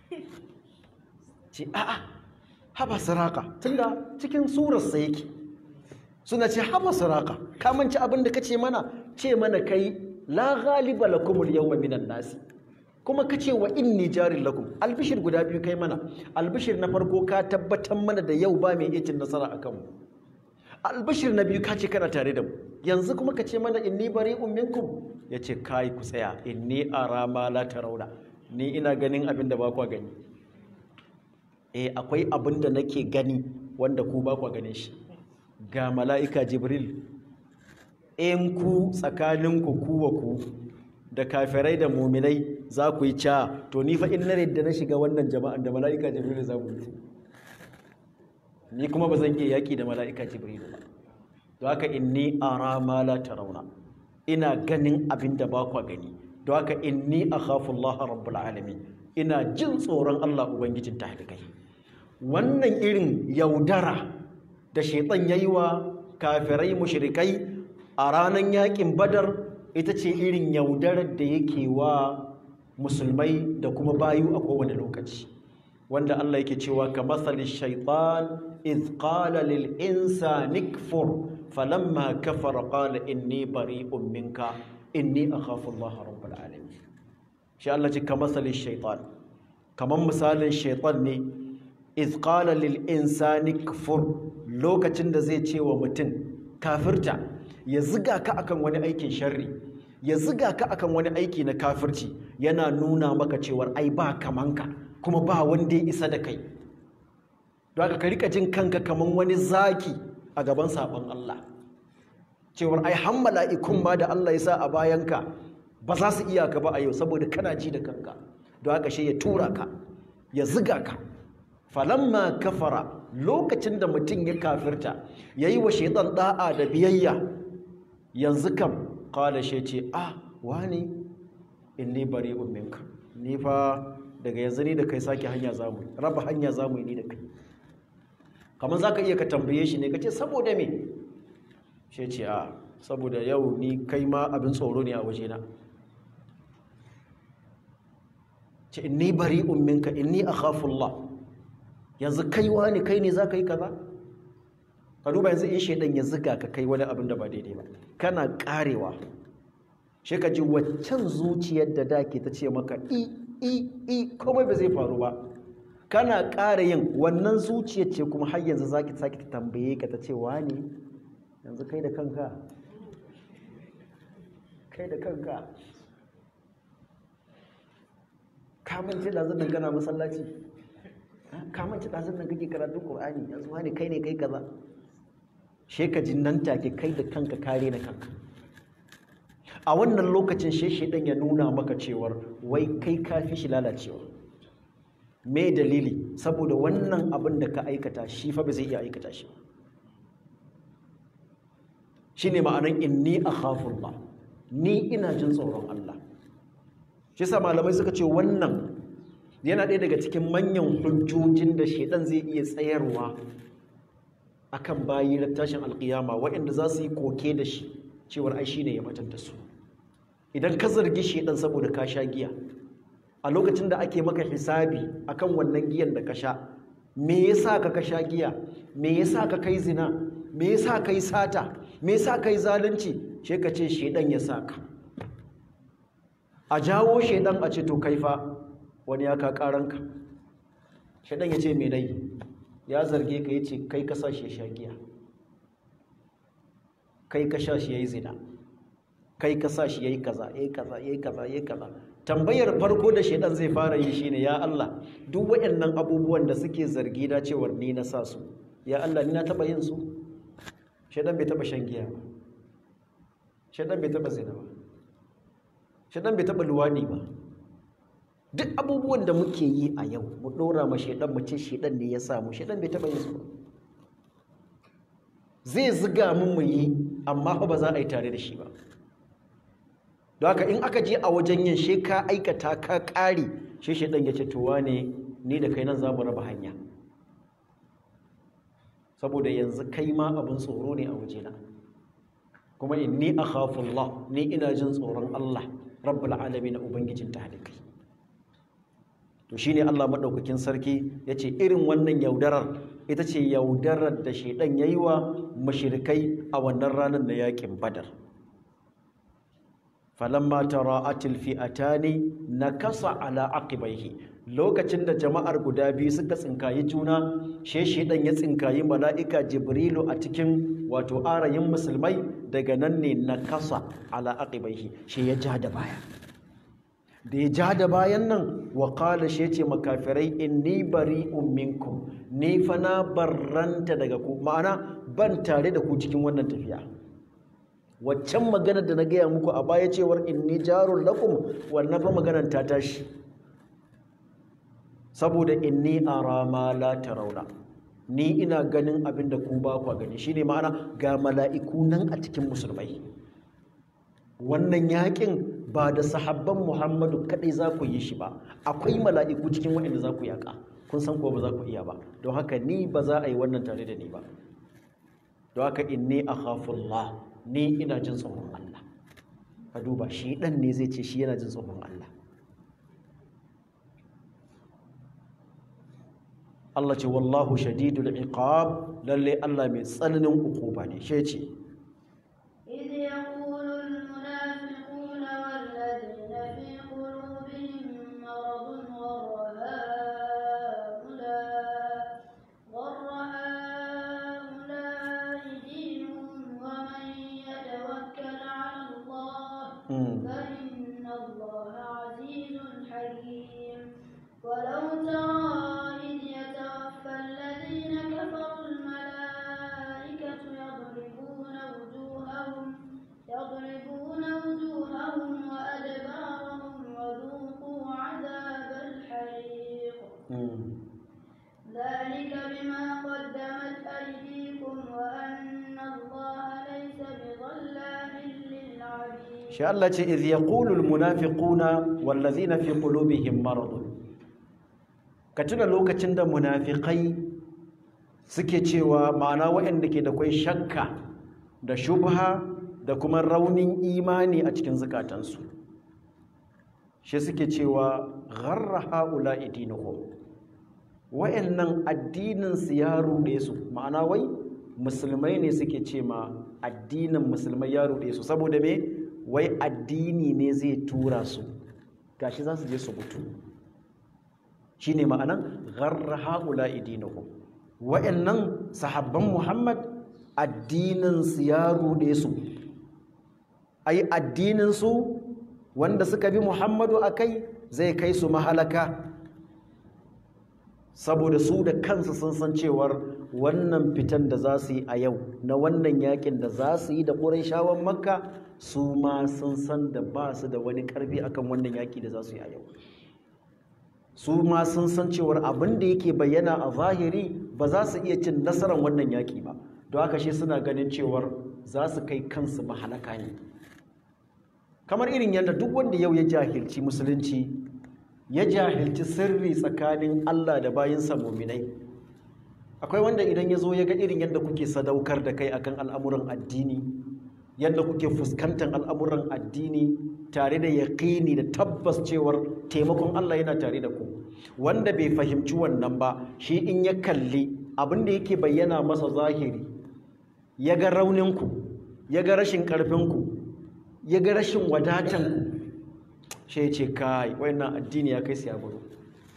ce a'a haba Suraqa tunda cikin surarsa yake suna ce haba Suraqa ka manci abin da kace mana ce mana kai la ghaliba lakumul yawma minan nasi kuma kace wa inni jarin lakum albishir guda biyu kai mana albishir na farko ka tabbatar mana da yau ba mai cin nasara akan mu albishir na biyu kace kana tare da mu yanzu kuma kace mana inni bari'un minkum yace kai ku tsaya inni ara ma la tarawna ni ina ganin abin da ba ku gani akwai abin da nake gani wanda ku ba ku ganin shi ga mala'ika Jibril in ku tsakaninku kuwa ku da kafirai da muminai za ku yi ca to ni fa in na da na shiga wannan jama'an da mala'ika Jibril za mu yi ni kuma ba zan iya yaki da mala'ika jibrilu ba don haka inni ara ma la tarawna ina ganin abin da ba kwa gani don haka inni akhafu Allah rabbul alamin ina jin tsoron Allah ubangijin talikai. Wannan irin yaudara da shaitan yayi wa kafirai mushrikai a ranar yakin Badar ita ce irin yaudarar da yake wa musulmai da kuma bayu a kowane lokaci, wanda Allah yake cewa ka matsalin shaitan iz qala lil insani kfur falamma kafara qala inni bari'un minka inni akhafu Allah rabbul alamin. shi Allah ce ka matsalin shaitan, kaman misalin shaitan ne iz qala lil insani kfur, lokacin da zai ce wa mutum kafirta, ya ziga ka akan wani aikin sharri, ya ziga ka akan wani aiki na kafirci, yana nuna maka cewar ai ba kamanka kuma ba wanda ya isa da kai, don haka ka rika jin kanka kaman wani zaki a gaban sabon Allah, cewar ai har mala'ikun ma da Allah ya sa a bayanka ba za su iya ka ba a yau saboda kana ji da kanka, don haka shi ya tura ka ya ziga ka. Falamma kafara, lokacin da mutum ya kafirta yayi wa shaitan da'a da biyayya, yanzu kam qala shi ce wani inni bari'un minka, ni fa daga yanzu ni da kai sake hanya zamu raba hanya zamu ni da kai. Kamar zaka iya ka tambaye shi ne kace saboda me, shi ce saboda yau ni kai ma abin tsoro ne a wajena. ce inni bari'un minka inni akhafu Allah, yanzu kai wani kai ne zaka yi kaza. Ka duba yanzu in shaidan ya ziga ka kai wani abin da ba daidai ba, kana karewa shi ka ji waccan zuciyar da dake ta ce maka komai ba zai faru ba, kana ƙara yin wannan zuciyar ce kuma har yanzu zaki sake ta tambaye ka ta ce wani yanzu kai da kanka ka mance da zan gana masallaci, ka mance da zan kake karatun Qur'ani, yanzu wani kai ne kai kaza. She ka ji nan take kai da kanka kare na kanka. A wannan lokacin shedan ya nuna maka cewar wai kai ka fi shi lalacewa. Me dalili? Saboda wannan abin da ka aikata shi fa ba zai iya aikata shi. Shine ma'anar inni akhafu Allah, ni ina jin tsoron Allah. Shi sa malamai suka ce wannan yana ɗaya daga cikin manyan hujjojin da shedan zai iya tsayarwa akan bayi na tashin alkiyama, waɗanda za su yi koke da shi cewar ai shine ya matar da su. Idan ka zargi shedan saboda ka sha giya, a lokacin da ake maka hisabi akan wannan giyan da ka sha, me yasa ka sha giya, me yasa ka kai zina, me yasa kai sata, me yasa kai zalunci, sai ka ce shedan ya saka. A jawo shedan a ce to kai fa wani ya ka karanka, shedan ya ce me dai, ya zarge ka yace kai ka sa shi sha giya, kai ka sha shi yayi zina, kai ka sa shi yayi kaza yayi kaza yayi kaza yayi kaza. Tambayar farko da shedan zai fara yi shine ya Allah, duk waɗannan abubuwan da suke zargi da cewar ni na sa su, ya Allah ni na taba yin su? Shedan bai taba shan giya ba, shedan bai taba zina ba, shedan bai taba luwadi ba. Duk abubuwan da muke yi a yau mu ɗora ma shaidan mu ce shaidan ne ya samu, shaidan bai taɓa yin su ba. Zai ziga mu yi amma fa ba za a yi tare da shi ba. Don haka in aka je a wajen yin shi ka aikata ka ƙare, shi shaidan ya ce to wane ni da kai nan za mu raba hanya, saboda yanzu kai ma abin tsoro ne a wajena, kuma inni akhafu Allah, ni ina jin tsoron Allah rabbul alamin, ubangijin talikai. To shine Allah madaukakin sarki yace irin wannan yaudarar ita ce yaudarar da shedan yayi wa mushrikai a wannan ranar da yakin Badar. Falamma tara'atil fi'atani nakasa ala aqibaihi, lokacin da jama'ar guda biyu suka tsinkayi juna, shedan ya tsinkayi mala'ika Jibrilu a cikin wato arayin musulmai, daga nan ne nakasa ala aqibaihi, shi ya ja da baya. Da ya ja da bayan nan wa qala shi yace makafirai inni bari'un minkum, ni fa na barranta daga ku, ma'ana ban tare da ku cikin wannan tafiya. Waccan magana da na gaya muku a baya cewar inni jarul lakum, wannan fa maganar ta tashi, saboda inni ara ma la tarawna, ni ina ganin abin da ku ba ku gani. Shine ma'ana ga mala'iku nan a cikin musulmai. Wannan yakin ba da sahabban Muhammadu kadai za ku yi shi ba, akwai mala'iku cikin waɗanda za ku yaka. Kun san ko ba za ku iya ba, don haka ni ba za a yi wannan tare da ni ba. Don haka inni akhafullah, ni ina jin tsoron Allah. Ka duba, shi dan ne zai ce shi yana jin tsoron Allah. Allah ce wallahu shadidul iqab, lalle Allah mai tsananin ukuba ne. Shi ce فإن الله عزيز حكيم ولو ترى إذ يتوفى الذين كفروا الملائكة يضربون وجوههم وأدبارهم وذوقوا عذاب الحريق ذلك بما قدمت أيديكم وأن الله ليس بظلام للعبيد. shi Allah ce iz yaqulul munafiquna wallazina fi qulubihim marad. Ka tuna lokacin da munafikai suke cewa, ma'ana waɗanda ke da kai shakka da shubha da kuma raunin imani a cikin zukatansu, shi suke cewa gharra haula'i dinuhum, waɗannan addinin su ya ruɗe su. Ma'ana wai musulmai ne suke ce ma addinin musulmai ya ruɗe su, saboda me? Wai addini ne zai tura su, gashi za su je su mutu. Shi ne ma'anan gharra haula'i dinuhum, wa'annan sahabban Muhammad addininsu ya ruɗe su. Ai addininsu wanda suka bi Muhammadu a kai zai kai su mahalaka, saboda su da kansu sun san cewar wannan fitan da za su yi a yau na wannan yakin da za su yi da Qurayshawan Makka, su ma sun san da ba su da wani karfi akan wannan yaki da za su yi a yau. Su ma sun san cewar abin da yake bayyana a zahiri ba za su iya cin nasarar wannan yaki ba, don haka shi suna ganin cewar za su kai kansu mahalaka ne. Kamar irin yadda duk wanda yau ya jahilci musulunci, ya jahilci sirri tsakanin Allah da bayinsa muminai. Akwai wanda idan ya zo ya ga irin yadda kuke sadaukar da kai akan al'amuran addini, yadda kuke fuskantar al'amuran addini tare da yaƙini da tabbas cewar taimakon Allah yana tare da ku, wanda bai fahimci wannan ba, shi in ya kalli abin da yake bayyana masa zahiri, ya ga rauninku, ya ga rashin ƙarfinku, ya ga rashin wadatanku, shi ya ce kai wannan addini ya kai siya baro,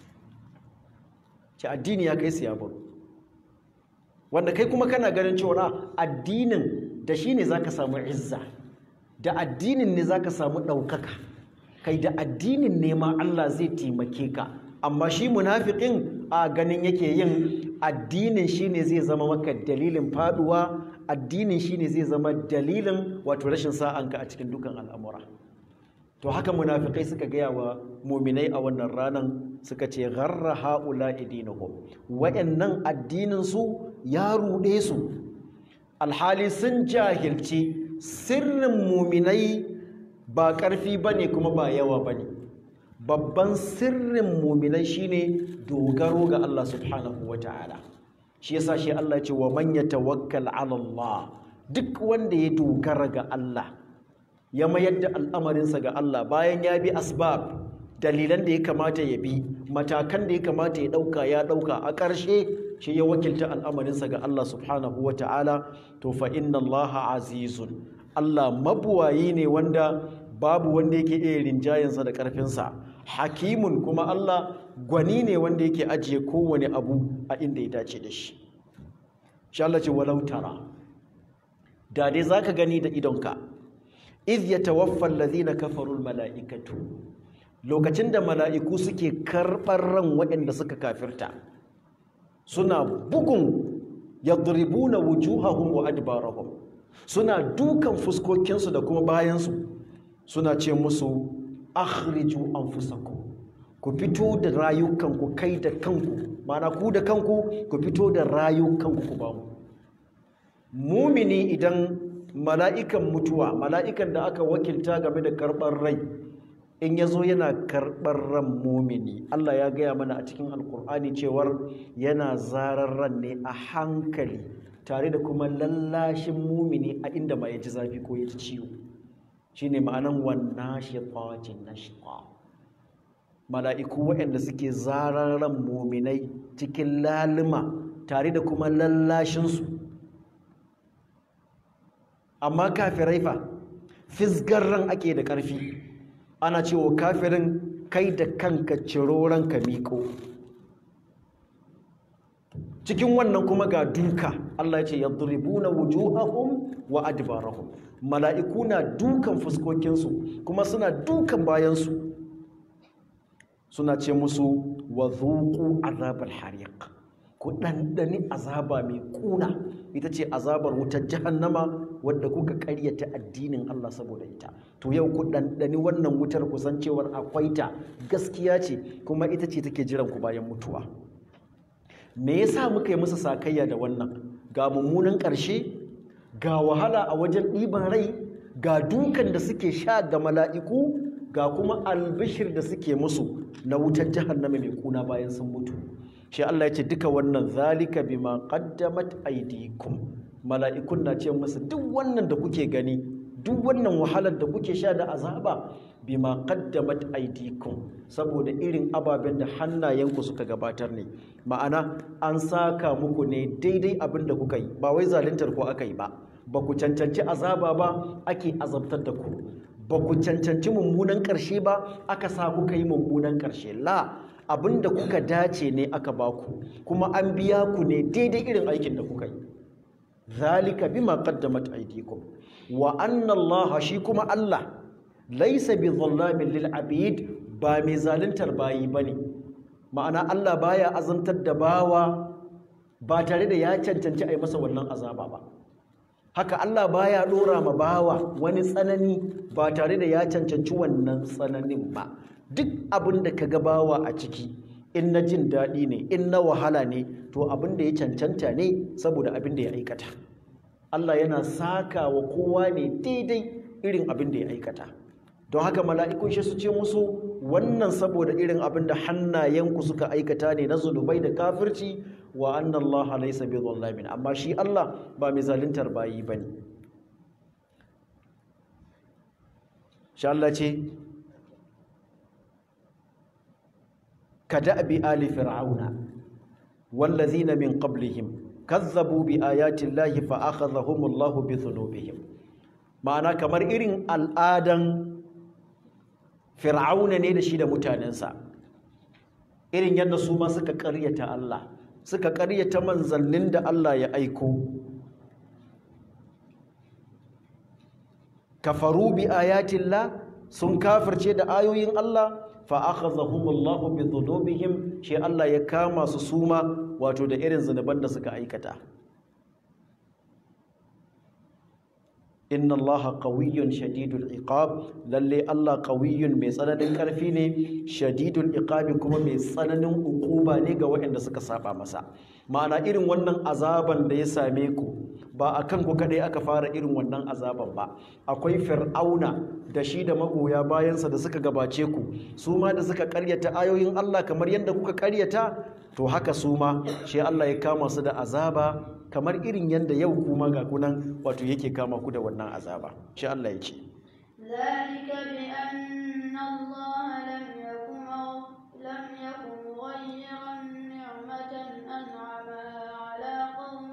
ce addini ya kai siya baro. Wanda kai kuma kana ganin cewa addinin da shi ne za ka samu izza, da addinin ne za ka samu ɗaukaka, kai da addinin ne ma Allah zai taimake ka. Amma shi munafiƙin a ganin yake yin addinin shi ne zai zama maka dalilin faduwa, addinin shi ne zai zama dalilin wato rashin sa'anka a cikin dukan al'amura. To haka munafikai suka gaya wa muminai a wannan ranar, suka ce gharra haula idinuhum, wa'annan addinin su ya ruɗe su, alhali sun jahilci sirrin muminai ba ƙarfi bane kuma ba yawa bane. Babban sirrin muminai shine dogaro ga Allah subhanahu wata'ala. Shi yasa shi Allah ce wa man yatawakkal 'ala Allah, duk wanda ya dogara ga Allah, ya mayar da al'amarinsa ga Allah bayan ya bi asbab, dalilan da ya kamata ya bi, matakan da ya kamata ya ɗauka, a ƙarshe shi ya wakilta al'amarinsa ga Allah subhanahu wa ta'ala, to fa inna Allah azizun, Allah mabuwayi ne wanda babu wanda yake iya rinjayensa da ƙarfinsa, hakimun kuma Allah gwani ne wanda yake ajiye kowane abu a inda ya dace da shi. Shi Allah ce walau tara, da dai za ka gani da idonka, iz yatawaffa allazina kafaru almalaikatu, lokacin da mala'iku suke karɓar ran waɗanda suka kafirta, suna bugun yadribuna wujuhahum wa adbarahum, suna dukan fuskokinsu da kuma bayansu, suna ce musu akhriju anfusakum, ku fito da rayukanku kai da kanku, mana ku da kanku ku fito da rayukanku ku ba mu. Mumini idan mala'ikan mutuwa, mala'ikan da aka wakilta game da karɓar rai, in ya zo yana karɓar ran mumini, Allah ya gaya mana a cikin alkur'ani cewar yana zarar ran ne a hankali tare da kuma lallashin mumini a inda ba ya ji zafi ko ya ji ciwo. Shi ne ma'anan wannan shiƙaƙin na shiƙa. Mala'iku waɗanda suke zarar ran muminai cikin lalima tare da kuma lallashinsu. Amma kafirai fa, fisgar ran ake da ƙarfi. Ana cewa kafirin kai da kanka ciro ranka miƙo. Cikin wannan kuma ga duka, Allah ya ce yadribuna wujuhahum wa adbarahum. Mala'iku na dukan fuskokinsu kuma suna dukan bayansu, suna ce musu wa zuqu azabal hariq, ku ɗanɗani azaba mai ƙuna, ita ce azabar wutar jahannama wadda kuka ƙaryata addinin Allah saboda ita. To yau ku ɗanɗani wannan wutar, kusancewar akwai ta, gaskiya ce kuma ita ce take jiran ku bayan mutuwa. Me yasa muka yi musu sakayya da wannan? Ga mummunan ƙarshe, ga wahala a wajen ɗiban rai, ga dukan da suke sha ga mala'iku, ga kuma albishir da suke musu na wutar jahannama mai kuna bayan sun mutu. Shi Allah ya ce duka wannan zalika bima qaddamat aydikum. Mala'ikun na ce musu duk wannan da kuke gani, duk wannan wahalar da kuke sha da azaba, bima qaddamat aydikum, saboda irin ababen da hannayenku suka gabatar ne. Ma'ana an saka muku ne daidai abin da kuka yi, ba wai zaluntar ku aka yi ba. Ba ku cancanci azaba ba ake azabtar da ku, ba ku cancanci mummunan ƙarshe ba aka sa kuka yi mummunan ƙarshe. La, abin da kuka dace ne aka baku, kuma an biya ku ne daidai irin aikin da kuka yi. Zalika bima qaddamat aydikum wa anna Allah, shi kuma Allah laysa bi dhallamin lil abid, ba mai zaluntar bayi bane. Ma'ana Allah baya azantar da bawa ba tare da ya cancanci a yi masa wannan azaba ba. Haka Allah baya dora ma bawa wani tsanani ba tare da ya cancanci wannan tsananin ba. Duk abin da kaga bawa a ciki, in na jin daɗi ne, in na wahala ne, to abin da ya cancanta ne saboda abin da ya aikata. Allah yana saka wa kowa ne daidai irin abin da ya aikata. Don haka mala'ikun shi su ce musu wannan saboda irin abin da hannayenku suka aikata ne na zunubai da kafirci, wa anna Allah laysa bi dhallamin, amma shi Allah ba mai zaluntar bayi bane. Sha Allah ce كدأب آل فرعون والذين من قبلهم كذبوا بآيات الله فأخذهم الله بذنوبهم. معنى كمر إرين الآدم فرعون ne da shi da mutanensa, irin yadda su ma suka ƙaryata Allah, suka ƙaryata manzannin da Allah ya aiko. Kafaru bi ayatillah, sun kafirce da ayoyin Allah, fa'akhazahumullahu bi dhunubihim, shi Allah ya kama su suma wato da irin zunuban da suka aikata. Inna Allaha qawiyyun shadidul iqab, lalle Allah qawiyyun mai tsananin karfi ne, shadidul iqabi kuma mai tsananin uquba ne ga waɗanda suka saba masa. Ma'ana irin wannan azaban da ya same ku, ba akan ku kadai aka fara irin wannan azaban ba. Akwai Fir'auna da shi da magoya bayansa da suka gabace ku, su ma da suka karyata ayoyin Allah kamar yadda kuka karyata, to haka su ma shi Allah ya kama su da azaba kamar irin yadda yau kuma ga kunan wato yake kama ku da wannan azaba. Shi Allah ya ce ذلك بأن الله لم يكن مغيرا نعمة أنعمها على قوم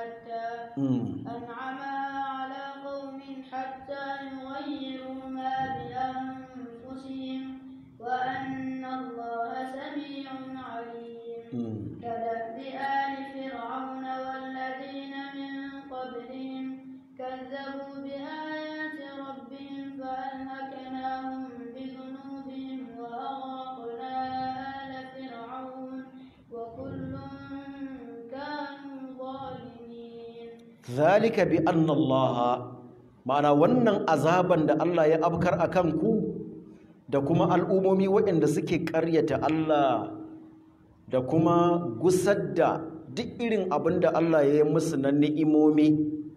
حتى يغيروا ما بأنفسهم وأن الله سميع عليم. كدأب آل فرعون والذين من قبلهم كذبوا بآيات ربهم فأهلكناهم بذنوبهم وأغرقنا آل فرعون وكل كانوا ظالمين. ذلك بأن الله, ma'ana wannan azaban da Allah ya abkar akan ku da kuma al'umomi waɗanda suke ƙaryata Allah da kuma gusar da duk irin abin da Allah ya yi musu na ni'imomi,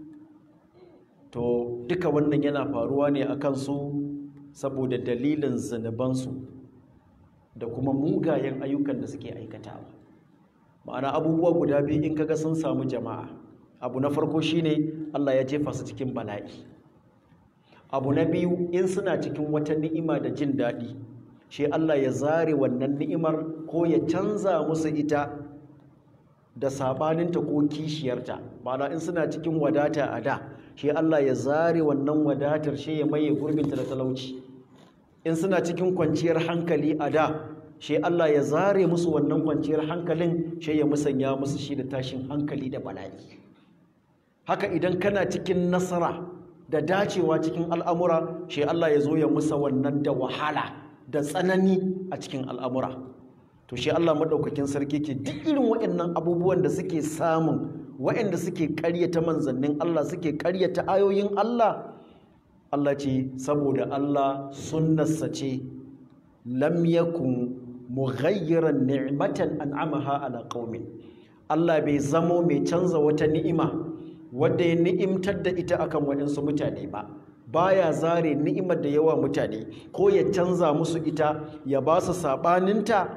to duka wannan yana faruwa ne a kansu saboda dalilin zunubansu da kuma mugayen ayyukan da suke aikatawa. Ma'ana abubuwa guda biyu in kaga sun samu jama'a, abu na farko shine Allah ya jefa su cikin bala'i. Abu na biyu, in suna cikin wata ni'ima da jin daɗi, shi Allah ya zare wannan ni'imar ko ya canza musu ita da sabaninta ko kishiyarta. Ma'ana in suna cikin wadata a da, shi Allah ya zare wannan wadatar shi ya maye gurbinta da talauci. In suna cikin kwanciyar hankali a da, shi Allah ya zare musu wannan kwanciyar hankalin shi ya musanya musu shi da tashin hankali da bala'i. Haka idan kana cikin nasara da dacewa cikin al'amura, shi Allah ya zo ya musa wannan da wahala da tsanani a cikin al'amura. To shi Allah maɗaukakin sarki ke duk irin waɗannan abubuwan da suke samun waɗanda suke ƙaryata manzannin Allah, suke ƙaryata ayoyin Allah, Allah ce saboda Allah sunnarsa ce, lam yakun mughayyiran ni'matan an'amaha ala qaumin. Allah bai zamo mai canza wata ni'ima wadda ya ni'imtar da ita akan waɗansu mutane ba, baya zare ni'imar da yawa mutane ko ya canza musu ita ya ba su saɓaninta,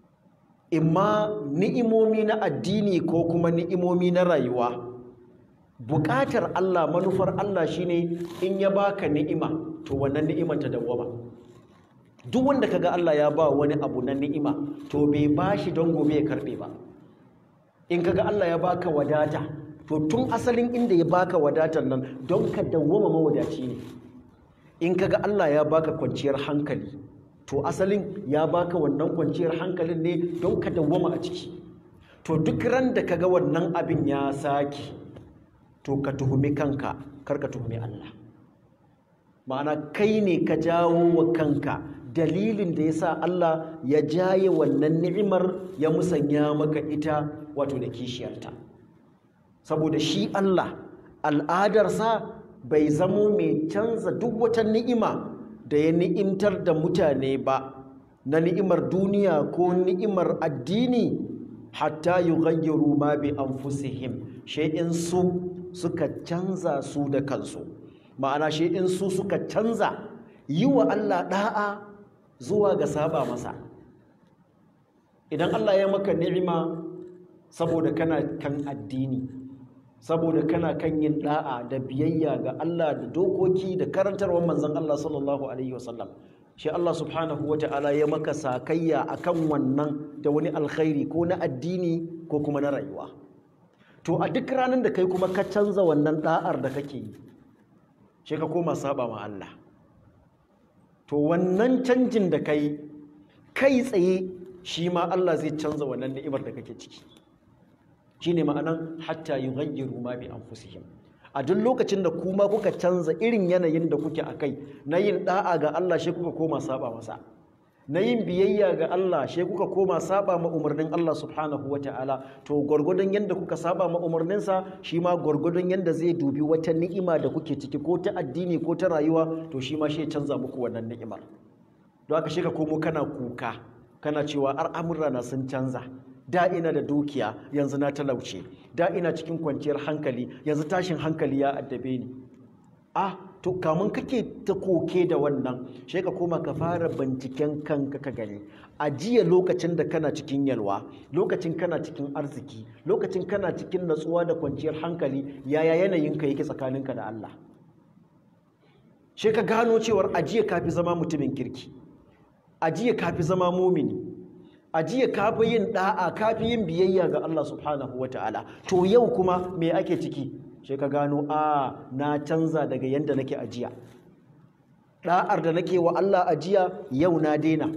imma ni'imomi na addini ko kuma ni'imomi na rayuwa. Buƙatar Allah, manufar Allah shine in ya baka ni'ima to wannan ni'imar ta dawwama. Duk wanda kaga Allah ya ba wani abu na ni'ima to bai bashi don gobe ya karbe ba. In kaga Allah ya baka wadata to tun asalin inda ya baka wadatar nan don ka dawwama mawadaci ne. In kaga Allah ya baka kwanciyar hankali to asalin ya baka wannan kwanciyar hankalin ne don ka dawwama a ciki. To duk ran da kaga wannan abin ya saki, to ka tuhumi kanka, kar ka tuhumi Allah. Ma'ana kai ne ka jawo wa kanka dalilin da yasa Allah ya jaye wannan ni'imar ya musanya maka ita wato da kishiyarta. Saboda shi Allah al'adarsa bai zamo mai canza duk wata ni'ima da ya ni'imtar da mutane ba, na ni'imar duniya ko ni'imar addini, hatta yughayyiru ma bi anfusihim, shay'in su suka canza su da kansu. Ma'ana shay'in su suka canza yi wa Allah da'a zuwa ga saba masa. Idan Allah ya maka ni'ima saboda kana kan addini, saboda kana kan yin da'a da biyayya ga Allah da dokoki da karantarwar manzon Allah sallallahu alaihi wasallam, shi Allah subhanahu wata'ala ya maka sakayya akan wannan da wani alkhairi ko na addini ko kuma na rayuwa. To a duk ranar da kai kuma ka canza wannan da'ar da kake yi, shi ka koma saba ma Allah, to wannan canjin da kai tsaye shi ma Allah zai canza wannan ni'imar da kake ciki. Shine ma'anan hatta yughayyiru ma bi anfusihim. A duk lokacin da kuma kuka canza irin yanayin da kuke akai, na yin da'a ga Allah shi kuka koma saba masa, na yin biyayya ga Allah shi kuka koma saba ma umarnin Allah subhanahu wata'ala, to gwargwadon yanda kuka saba ma umarninsa shi ma gwargwadon yanda zai dubi wata ni'ima da kuke ciki ko ta addini ko ta rayuwa, to shi ma shi ya canza muku wannan ni'imar. Don haka shi ka komo kana kuka kana cewa al'amurra na sun canza, da ina da dukiya yanzu na talauce, da ina cikin kwanciyar hankali yanzu tashin hankali ya addabe ni. To kamun kake ta koke da wannan, sai ka koma ka fara binciken kanka ka gani, a jiya lokacin da kana cikin yalwa, lokacin kana cikin arziki, lokacin kana cikin natsuwa da kwanciyar hankali, yaya yanayinka yake tsakaninka da Allah? Sai ka gano cewar a jiya kafi zama mutumin kirki, a jiya kafi zama mumini, a jiya kafi yin da'a, kafi yin biyayya ga Allah subhanahu wata'ala. To yau kuma me ake ciki? Sai ka gano na canza daga yanda nake ajiya, da'ar da nake wa Allah ajiya yau na daina,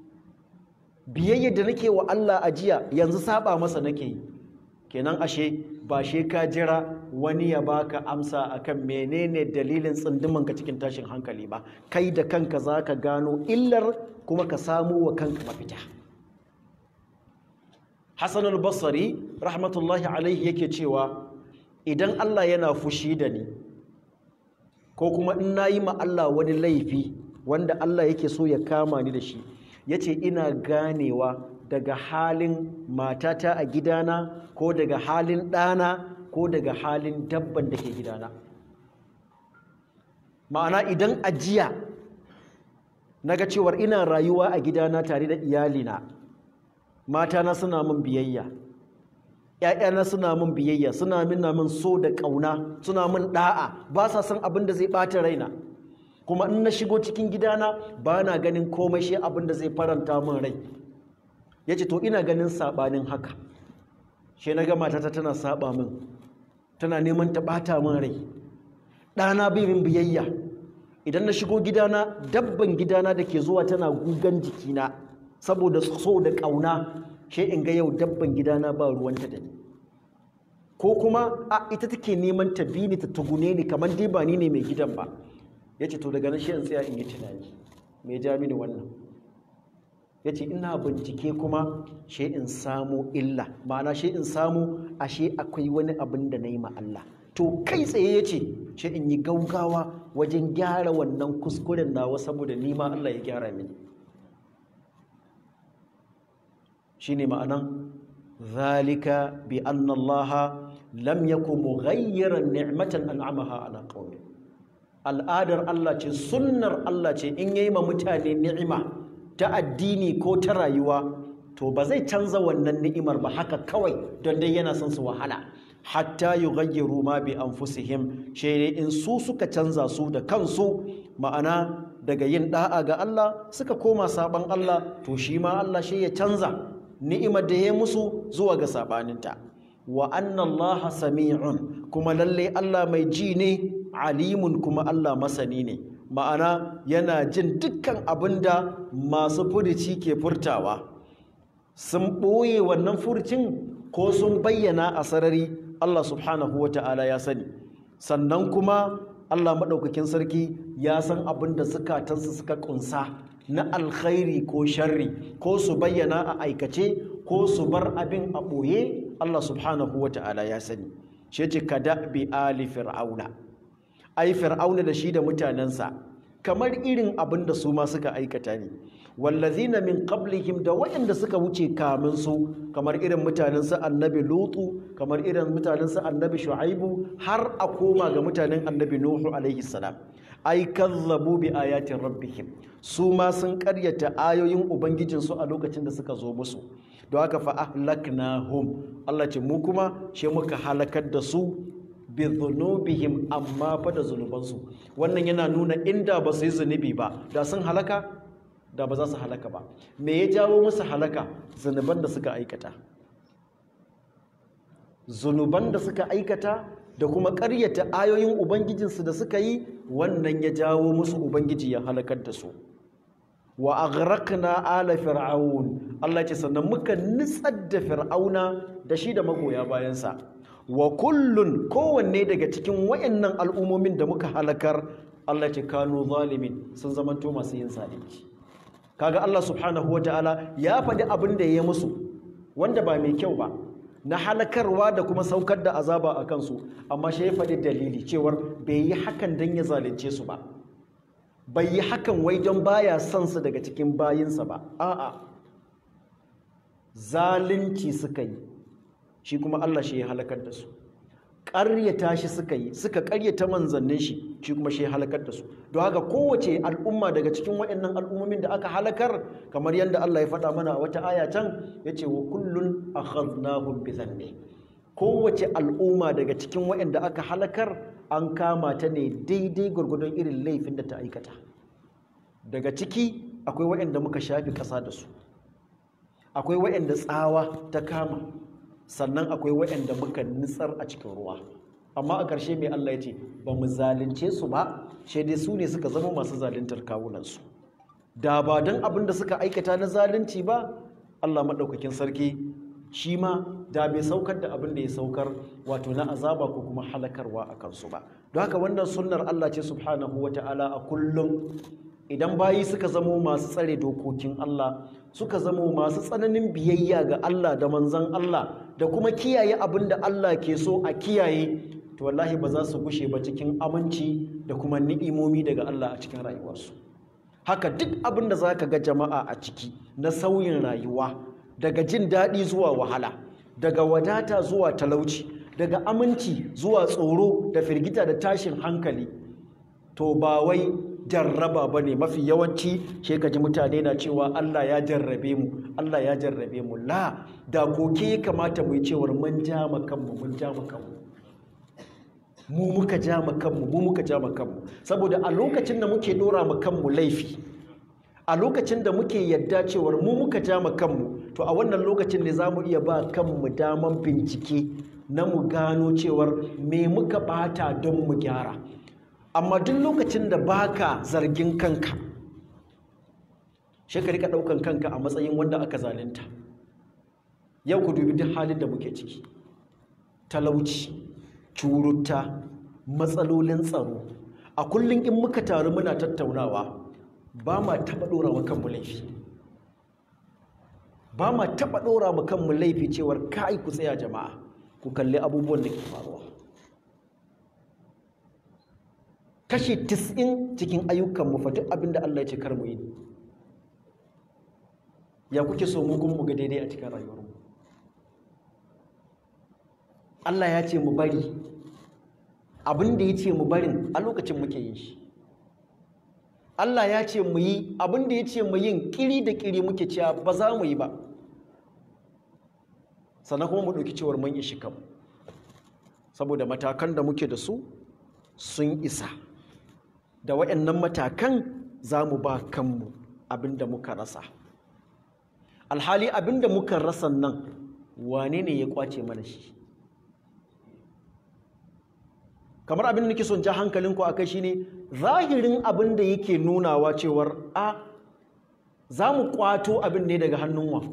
biyayyar da nake wa Allah ajiya yanzu saba masa nake yi. Kenan ashe ba she ka jira wani ya baka amsa akan menene dalilin tsindimanka cikin tashin hankali ba, kai da kanka zaka gano illar kuma ka samu wa kanka mafita. Hassan al-Basri rahmatullahi alaihi yake cewa idan Allah yana fushi da ni, ko kuma in nayi ma Allah wani laifi wanda Allah yake so ya kama ni da shi. Yace ina ganewa daga halin matata a gidana ko daga halin ɗana ko daga halin dabban da ke gidana. Ma'ana idan ajiya naga cewar ina rayuwa a gidana tare da iyalina, matana suna min biyayya, ‘ya'yana suna min biyayya, suna min so da ƙauna, suna min ɗa'a, ba sa son abin da zai ɓata raina, kuma in na shigo cikin gidana ba na ganin komai shi abin da zai faranta min rai. Ya ce to ina ganin saɓanin haka, shi na ga matata tana saɓa min, tana neman ta ɓata min rai, ɗana bai min biyayya. Idan na shigo gidana, dabban gidana da ke zuwa tana gugan jikina saboda so da ƙauna, shi in ga yau dabban gidana ba ruwanta da ni, ko kuma ita take neman ta bi ni ta tugune ni kamar dai ba ni ne mai gidan ba. Ya ce to daga nan shi in tsaya in yi tunani me ja mini wannan. Ya ce ina bincike kuma shi in samu illa, ma'ana shi in samu ashe akwai wani abin da na yi ma Allah. To kai tsaye ya ce shi in yi gaugawa wajen gyara wannan kuskuren nawa saboda ni ma Allah ya gyara mini. Shi ne ma'anan zalika bi anna Allah lam yakun mughayyiran ni'matan an'amaha ala qaumi. Al'adar Allah ce, sunnar Allah ce, in yayi ma mutane ni'ima ta addini ko ta rayuwa to ba zai canza wannan ni'imar ba haka kawai don dai yana son su wahala, hatta yughayyiru ma bi anfusihim, shi in su suka canza su da kansu, ma'ana daga yin da'a ga Allah suka koma saban Allah, to shi ma Allah shi ya canza ni'imar da ya musu zuwa ga sabaninta. Wa anna Allah sami'un, kuma lalle Allah mai ji ne, alimun kuma Allah masani ne, ma'ana yana jin dukkan abinda masu furuci ke furtawa, sun ɓoye wannan furucin ko sun bayyana a sarari, Allah subhanahu wata'ala ya sani. Sannan kuma Allah maɗaukakin sarki ya san abinda zukatansu suka ƙunsa na alkhairi ko sharri, ko su bayyana a aikace ko su bar abin a ɓoye, Allah subhanahu wata'ala ya sani. Shi ce kada bi ali fir'auna, ai fir'auna da shi da mutanensa kamar irin abin da su ma suka aikata ne. Wallazina min qablihim, da waɗanda suka wuce kamin su, kamar irin mutanen su annabi Lutu, kamar irin mutanen su annabi Shu'aibu, har a koma ga mutanen annabi Nuhu alaihi salam. Ai kazzabu bi ayatin rabbihim, su ma sun karyata ayoyin ubangijinsu a lokacin da suka zo musu. Don haka fa ahlaknahum, Allah ce mu kuma she muka halakar da su bi dhunubihim, amma fa da zunubansu. Wannan yana nuna inda ba su yi zunubi ba da sun halaka, da ba za su halaka ba. Me ya jawo musu halaka? Zunuban da suka aikata, zunuban da suka aikata da kuma ƙaryata ayoyin ubangijinsu da suka yi, wannan ya jawo musu ubangiji ya halakar da su. Wa aghraqna ala fir'aun, Allah ce sannan muka nitsar da fir'auna da shi da magoya bayansa. Wa kullun, kowanne daga cikin wayannan al'ummomin da muka halakar, Allah ce kanu zalimin, sun zamanto masu yin zalunci. Kaga Allah subhanahu wataala ya faɗi abin da ya musu wanda ba mai kyau ba na halakarwa da kuma saukar da azaba a kansu, amma shi ya faɗi dalili cewar bai yi hakan don ya zalunce su ba, bai yi hakan wai don baya son su daga cikin bayinsa ba, a'a zalunci suka yi, shi kuma Allah shi ya halakar da su. Ƙaryata shi suka yi, suka ƙaryata manzannin shi, shi kuma shi ya halakar da su. Don haka kowace al'umma daga cikin waɗannan al'ummomin da aka halakar, kamar yadda Allah ya faɗa mana a wata aya can, ya ce wa kullun akhadnahum bi dhanbi. Kowace al'umma daga cikin waɗanda aka halakar an kama ta ne daidai gwargwadon irin laifin da ta aikata. Daga ciki akwai waɗanda muka shafi ƙasa da su, akwai waɗanda tsawa ta kama, sannan akwai waɗanda muka nitsar a cikin ruwa. Amma a ƙarshe mai Allah ya ce ba mu zalunce su ba, shi dai su ne suka zama masu zaluntar kawunansu. Da ba don abin da suka aikata na zalunci ba, Allah maɗaukakin sarki shi ma da bai saukar da abin da ya saukar, wato na azaba ko kuma halakarwa a kansu ba. Don haka wannan sunnar Allah ce subhanahu wa ta'ala a kullum. Idan bayi suka zamo masu tsare dokokin Allah, suka zamo masu tsananin biyayya ga Allah da manzan Allah, da kuma kiyaye abin da Allah ke so a kiyaye, to wallahi ba za su gushe ba cikin aminci da kuma ni'imomi daga Allah a cikin rayuwarsu. haka duk abin da za ka ga jama'a a ciki na sauyin rayuwa, daga jin daɗi zuwa wahala, daga wadata zuwa talauci, daga aminci zuwa tsoro da firgita da tashin hankali, to ba wai jarraba ba ne. Mafi yawanci shi ka ji mutane na cewa Allah ya jarrabe mu, Allah ya jarrabe mu. La, da koke ya kamata mu yi cewar mun ja ma kanmu, mun ja ma kanmu, mu muka ja ma kanmu, mu muka ja ma kanmu. Saboda a lokacin da muke dora ma kanmu laifi, a lokacin da muke yadda cewar mu muka ja ma kanmu, to a wannan lokacin ne za mu iya ba kanmu daman bincike na mu gano cewar me muka bata don mu gyara. Amma duk lokacin da baka zargin kanka, shi ka rika daukan kanka a matsayin wanda aka zalunta. Yau ku dubi duk halin da muke ciki, talauci, curuta, matsalolin tsaro. A kullum in muka taru muna tattaunawa, ba ma taɓa ɗora wa kanmu laifi, ba ma taɓa ɗora wa kanmu laifi cewar kai ku tsaya jama'a ku kalli abubuwan da ke faruwa. Kashi 90 cikin ayyukanmu fa duk abin da Allah ya ce kar mu yi. Ya kuke so mu kuma mu ga daidai a cikin rayuwarmu? Allah ya ce mu bari, abin da ya ce mu barin a lokacin muke yin shi. Allah ya ce mu yi, abin da ya ce mu yin kiri da kiri muke cewa ba za mu yi ba. Sannan kuma mu ɗauki cewar mun ishi kanmu, saboda matakan da muke da su sun isa. Da waɗannan matakan za mu ba kanmu abin da muka rasa. Alhali abin da muka rasa nan, wane ne ya kwace mana shi? Kamar abin da nake son ja hankalinku a kai shine zahirin abin da yake nunawa cewar za mu kwato abin ne daga hannun wa.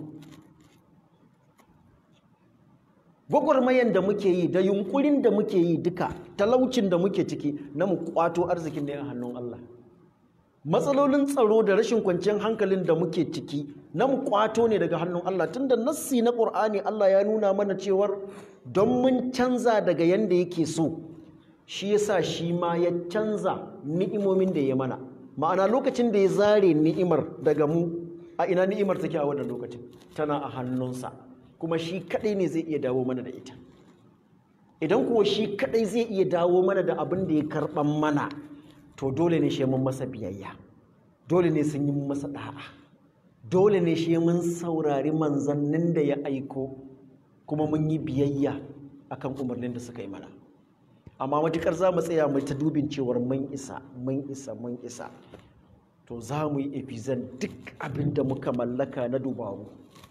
Gwagwarmayan da muke yi da yunkurin da muke yi duka, talaucin da muke ciki na mu kwato arzikin ne a hannun Allah. Matsalolin tsaro da rashin kwanciyar hankalin da muke ciki na mu kwato ne daga hannun Allah. Tunda nassi na Qur'ani Allah ya nuna mana cewar don mun canza daga yanda yake so, shi yasa shi ma ya canza ni'imomin da ya mana. Ma'ana lokacin da ya zare ni'imar daga mu, a ina ni'imar take a wannan lokacin? Tana a hannunsa, kuma shi kadai ne zai iya dawo mana da ita. Idan kuwa shi kadai zai iya dawo mana da abin da ya karban mana, to dole ne shi mun masa biyayya, dole ne sun yi masa da'a, dole ne shi mun saurari manzannin da ya aiko, kuma mun yi biyayya akan umarnin da suka yi mana. Amma matukar za mu tsaya mu ta dubin cewar mun isa, mun isa, mun isa, to za mu yi efizan duk abin da muka mallaka na dubaru.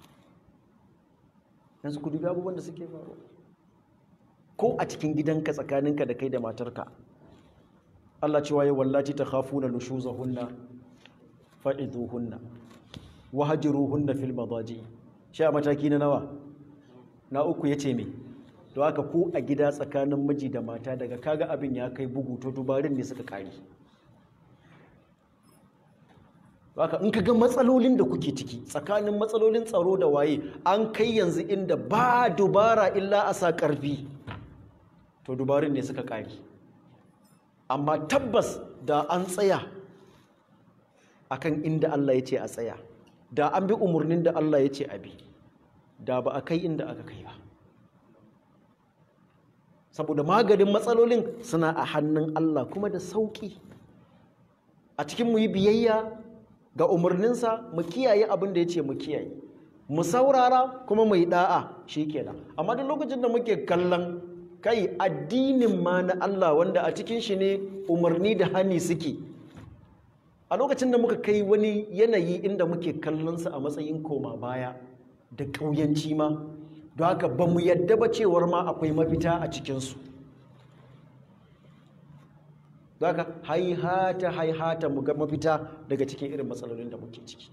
Yanzu ku dubi abubuwan da suke faruwa ko a cikin gidanka tsakaninka da kai da matarka. Allah cewa ya wallaci ta khafuna nushuzahunna fa'iduhunna wahjuruhunna fil madaji. Sha mataki na nawa? Na uku yace me? To haka ko a gida tsakanin miji da mata, daga kaga abin ya kai bugu, to dubarin ne suka kare. Haka in kaga matsalolin da kuke ciki tsakanin matsalolin tsaro da waye, an kai yanzu inda ba dubara illa a sa karfi, to dubarin ne suka kare. Amma tabbas da an tsaya akan inda Allah ya ce a tsaya, da an bi umarnin da Allah ya ce a bi, da ba a kai inda aka kai ba. Saboda maganin matsalolin suna a hannun Allah kuma da sauki. A cikin mu yi biyayya ga umarninsa, mu kiyaye abin da ya ce mu kiyaye, mu saurara kuma mu yi da'a, shi kenan. Amma duk lokacin da muke kallon kai addinin ma na Allah wanda a cikin shi ne umarni da hani suke, a lokacin da muka kai wani yanayi inda muke kallonsa a matsayin koma baya da ƙauyanci ma, don haka ba mu yadda ba cewar ma akwai mafita a cikinsu. Don haka haihata mu ga mafita daga cikin irin matsalolin da muke ciki.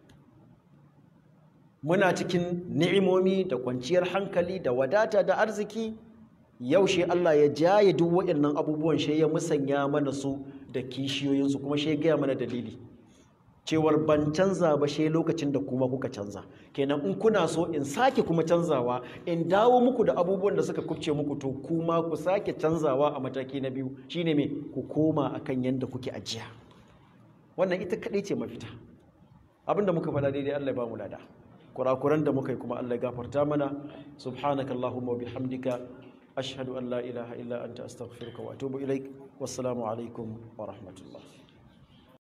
Muna cikin ni'imomi da kwanciyar hankali da wadata da arziki, yaushe Allah ya jaye duk waɗannan abubuwan, shi ya musanya mana su da kishiyoyinsu, kuma shi ya gaya mana dalili cewar ban canza ba shi lokacin da kuma kuka canza. Kenan in kuna so in sake kuma canzawa, in dawo muku da abubuwan da suka kubce muku, to kuma ku sake canzawa a mataki na biyu, shine me? Ku koma akan yanda kuke ajiya. wannan ita kadai ce mafita. Abinda muka faɗa daidai Allah ya ba mu lada, kurakuran da muka yi kuma Allah ya gafarta mana. Subhanakallahumma wa bihamdika ashhadu an la ilaha illa anta astaghfiruka wa atubu ilaik. Wassalamu alaikum wa rahmatullah.